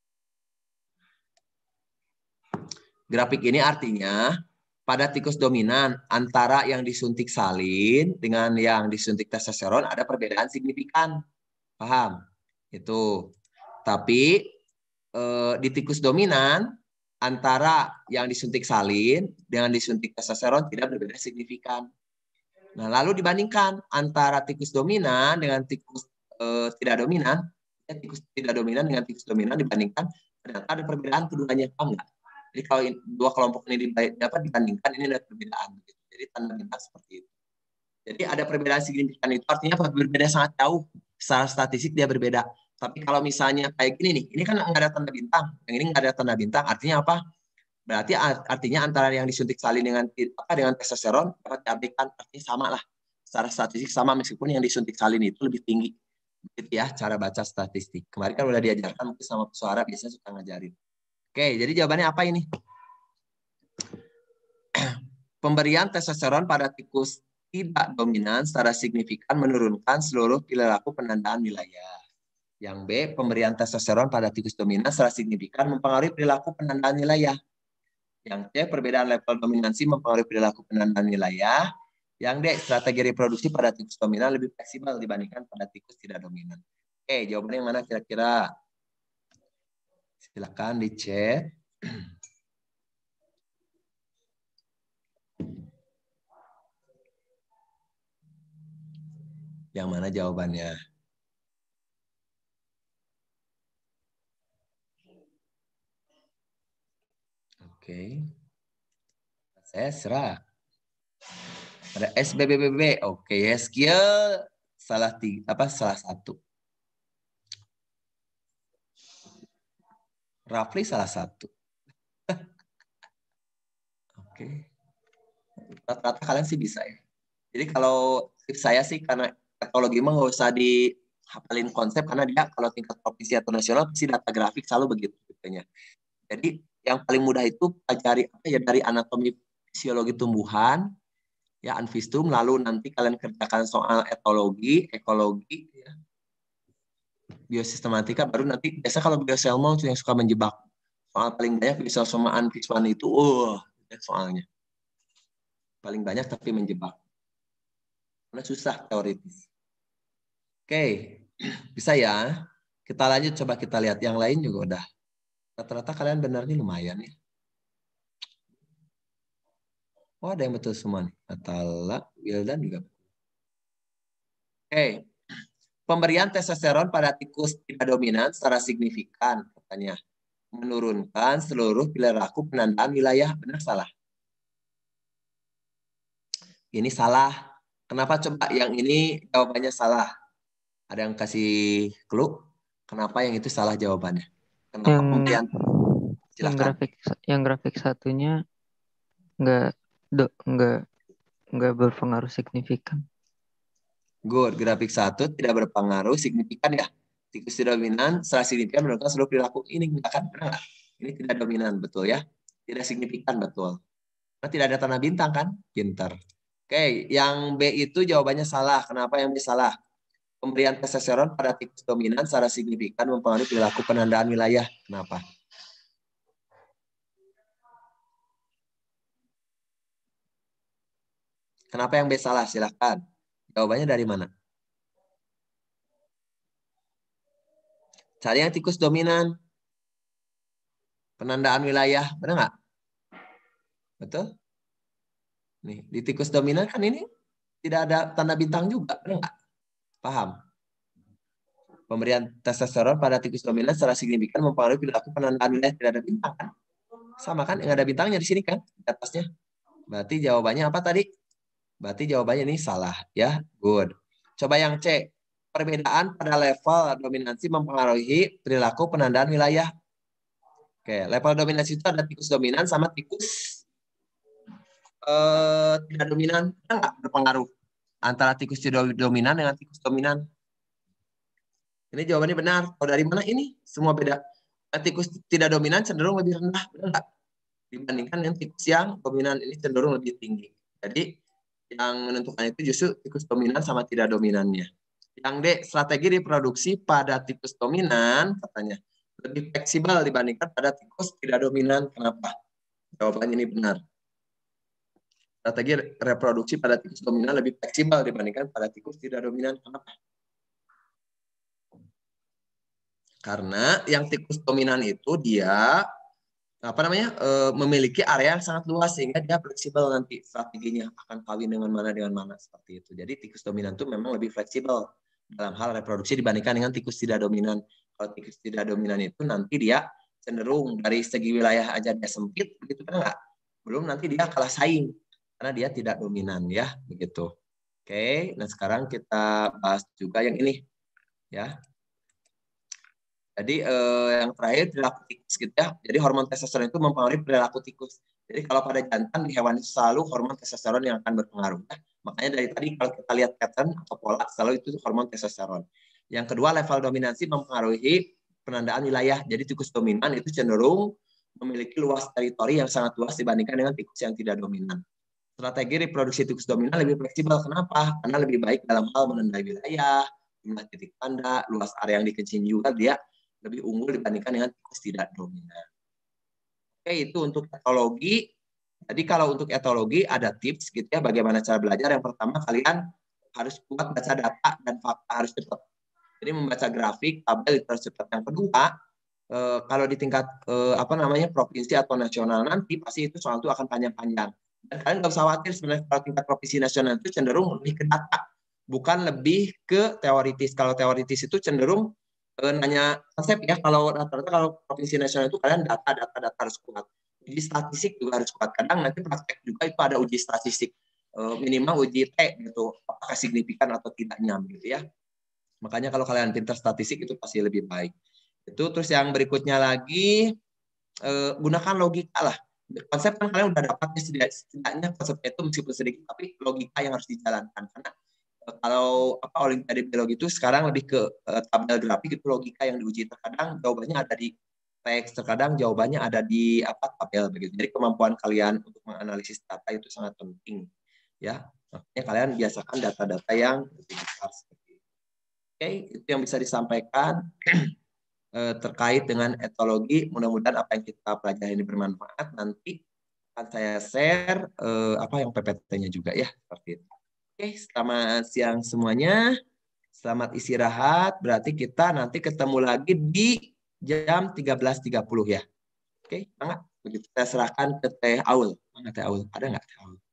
Grafik ini artinya pada tikus dominan antara yang disuntik salin dengan yang disuntik testosteron ada perbedaan signifikan. Paham? Itu. Tapi eh, di tikus dominan antara yang disuntik salin dengan disuntik testosteron tidak berbeda signifikan. Nah, lalu dibandingkan antara tikus dominan dengan tikus eh, tidak dominan, ya, tikus tidak dominan dengan tikus dominan dibandingkan ternyata ada perbedaan keduanya, paham nggak? Jadi kalau dua kelompok ini dapat dibandingkan ini ada perbedaan. Jadi tanda bintang seperti itu. Jadi ada perbedaan signifikan itu artinya berbeda sangat jauh. Secara statistik dia berbeda. Tapi kalau misalnya kayak gini nih, ini kan nggak ada tanda bintang, yang ini nggak ada tanda bintang, artinya apa? Berarti artinya antara yang disuntik salin dengan apa dengan testosteron dapat diartikan artinya sama lah. Secara statistik sama meskipun yang disuntik salin itu lebih tinggi. Gitu ya cara baca statistik. Kemarin kan udah diajarkan mungkin sama suara biasanya suka ngajarin. Oke, jadi jawabannya apa ini? Pemberian testosteron pada tikus tidak dominan secara signifikan menurunkan seluruh perilaku penandaan wilayah. Yang B, pemberian testosteron pada tikus dominan secara signifikan mempengaruhi perilaku penandaan wilayah. Yang C, perbedaan level dominansi mempengaruhi perilaku penandaan wilayah. Yang D, strategi reproduksi pada tikus dominan lebih fleksibel dibandingkan pada tikus tidak dominan. Oke, jawabannya yang mana kira-kira? Silakan di chat. Yang mana jawabannya? Oke. Saya serah. Ada S B B B B. Oke, yes, kia salah tiga, apa salah satu. Rafli salah satu. Oke. Rata-rata kalian sih bisa ya. Jadi kalau tips saya sih karena ekologi mah nggak usah dihafalin konsep karena dia kalau tingkat provinsi atau nasional pasti data grafik selalu begitu gitu. Jadi yang paling mudah itu pelajari apa ya dari anatomi fisiologi tumbuhan ya Anvistum, lalu nanti kalian kerjakan soal etologi, ekologi ya. Biosistematika, baru nanti biasa kalau bioselmo yang suka menjebak. Soal paling banyak biosoma Anviswan itu uh soalnya. Paling banyak tapi menjebak. Karena susah teoritis. Oke, bisa ya. Kita lanjut, coba kita lihat yang lain juga udah. Rata-rata kalian benar nih lumayan ya. Oh, ada yang betul semua nih. Atala, Wildan juga. Oke. Pemberian testosteron pada tikus tidak dominan secara signifikan, katanya. Menurunkan seluruh perilaku penandaan wilayah. Benar salah? Ini salah. Kenapa coba yang ini jawabannya salah? Ada yang kasih clue? Kenapa yang itu salah jawabannya? Kenapa yang pemberian? Silakan. Yang grafik yang grafik satunya nggak do nggak nggak berpengaruh signifikan. Good. Grafik satu tidak berpengaruh signifikan ya. Tikus tidak dominan secara signifikan menurunkan seluruh perilaku. Ini enggak kan? Benar nggak? Ini tidak dominan, betul ya? Tidak signifikan, betul. Karena tidak ada tanda bintang kan? Pintar. Oke, yang B itu jawabannya salah. Kenapa yang B salah? Pemberian testosteron pada tikus dominan secara signifikan mempengaruhi perilaku penandaan wilayah. Kenapa? Kenapa yang B salah? Silahkan. Jawabannya dari mana? Cari yang tikus dominan. Penandaan wilayah. Benar nggak? Betul? Nih, di tikus dominan kan ini tidak ada tanda bintang juga. Benar nggak? Paham? Pemberian testosteron pada tikus dominan secara signifikan mempengaruhi perilaku penandaan wilayah tidak ada bintang kan? Sama kan? Yang ada bintangnya di sini kan? Di atasnya. Berarti jawabannya apa tadi? Berarti jawabannya ini salah ya. Good. Coba yang C. Perbedaan pada level dominansi mempengaruhi perilaku penandaan wilayah. Oke, level dominansi itu ada tikus dominan sama tikus eh, tidak dominan. Enggak berpengaruh antara tikus tidak dominan dengan tikus dominan. Ini jawabannya benar. Kalau dari mana ini? Semua beda. Tikus tidak dominan cenderung lebih rendah, benar nggak? Dibandingkan yang tikus yang dominan ini cenderung lebih tinggi. Jadi yang menentukan itu justru tikus dominan sama tidak dominannya. Yang D, strategi reproduksi pada tikus dominan katanya lebih fleksibel dibandingkan pada tikus tidak dominan. Kenapa? Jawabannya ini benar. Strategi reproduksi pada tikus dominan lebih fleksibel dibandingkan pada tikus tidak dominan. Kenapa? Karena yang tikus dominan itu dia apa namanya e, memiliki area yang sangat luas sehingga dia fleksibel nanti strateginya akan kawin dengan mana dengan mana seperti itu. Jadi tikus dominan itu memang lebih fleksibel dalam hal reproduksi dibandingkan dengan tikus tidak dominan. Kalau tikus tidak dominan itu nanti dia cenderung dari segi wilayah aja dia sempit, begitu kan enggak? Belum nanti dia kalah saing karena dia tidak dominan ya, begitu. Oke, nah sekarang kita bahas juga yang ini ya. Jadi eh, yang terakhir perilaku tikus gitu ya. Jadi hormon testosteron itu mempengaruhi perilaku tikus. Jadi kalau pada jantan di hewan itu selalu hormon testosteron yang akan berpengaruh. Ya. Makanya dari tadi kalau kita lihat pattern atau pola selalu itu hormon testosteron. Yang kedua level dominansi mempengaruhi penandaan wilayah. Jadi tikus dominan itu cenderung memiliki luas teritori yang sangat luas dibandingkan dengan tikus yang tidak dominan. Strategi reproduksi tikus dominan lebih fleksibel. Kenapa? Karena lebih baik dalam hal menandai wilayah, jumlah titik tanda, luas area yang dikencing juga dia lebih unggul dibandingkan dengan tikus tidak dominan. Oke, itu untuk etologi. Jadi kalau untuk etologi ada tips gitu ya bagaimana cara belajar. Yang pertama kalian harus kuat baca data dan fakta, harus cepat. Jadi membaca grafik, tabel itu harus cepat. Yang kedua, eh, kalau di tingkat eh, apa namanya provinsi atau nasional nanti pasti itu soal itu akan panjang-panjang. Dan kalian nggak usah khawatir sebenarnya kalau tingkat provinsi nasional itu cenderung lebih ke data, bukan lebih ke teoritis. Kalau teoritis itu cenderung eh, nanya konsep ya. Kalau rata-rata kalau provinsi nasional itu kalian data, data, data harus kuat. Uji statistik juga harus kuat. Kadang nanti praktek juga itu ada uji statistik eh, minimal uji T gitu, apakah signifikan atau tidaknya gitu ya. Makanya kalau kalian pintar statistik itu pasti lebih baik. Itu terus yang berikutnya lagi eh, gunakan logika lah. Konsep kan kalian udah dapatnya setidaknya konsepnya itu meskipun sedikit tapi logika yang harus dijalankan karena eh, kalau apa olimpiade biologi itu sekarang lebih ke eh, tabel grafik itu logika yang diuji. Terkadang jawabannya ada di teks, terkadang jawabannya ada di apa tabel begitu. Jadi kemampuan kalian untuk menganalisis data itu sangat penting ya. Makanya kalian biasakan data-data yang lebih besar. Oke, itu yang bisa disampaikan eh, terkait dengan etologi. Mudah-mudahan apa yang kita pelajari ini bermanfaat. Nanti akan saya share eh, apa yang P P T-nya juga ya, seperti itu. Oke, selamat siang semuanya. Selamat istirahat. Berarti kita nanti ketemu lagi di jam tiga belas tiga puluh ya. Oke, semangat. Begitu saya serahkan ke Teh Aul. Mana Teh Aul? Ada nggak Teh Aul?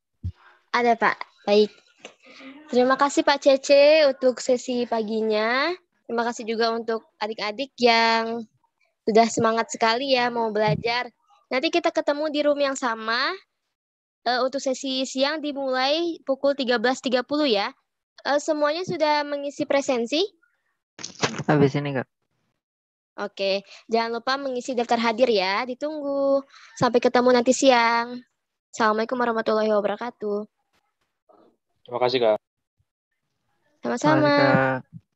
Ada, Pak. Baik. Terima kasih Pak Cece untuk sesi paginya. Terima kasih juga untuk adik-adik yang sudah semangat sekali ya mau belajar. Nanti kita ketemu di room yang sama. Uh, untuk sesi siang dimulai pukul tiga belas tiga puluh ya. Uh, semuanya sudah mengisi presensi? Habis ini, Kak. Oke, jangan lupa mengisi daftar hadir ya. Ditunggu. Sampai ketemu nanti siang. Assalamualaikum warahmatullahi wabarakatuh. Terima kasih, Kak. Sama-sama. Makasih, Kak.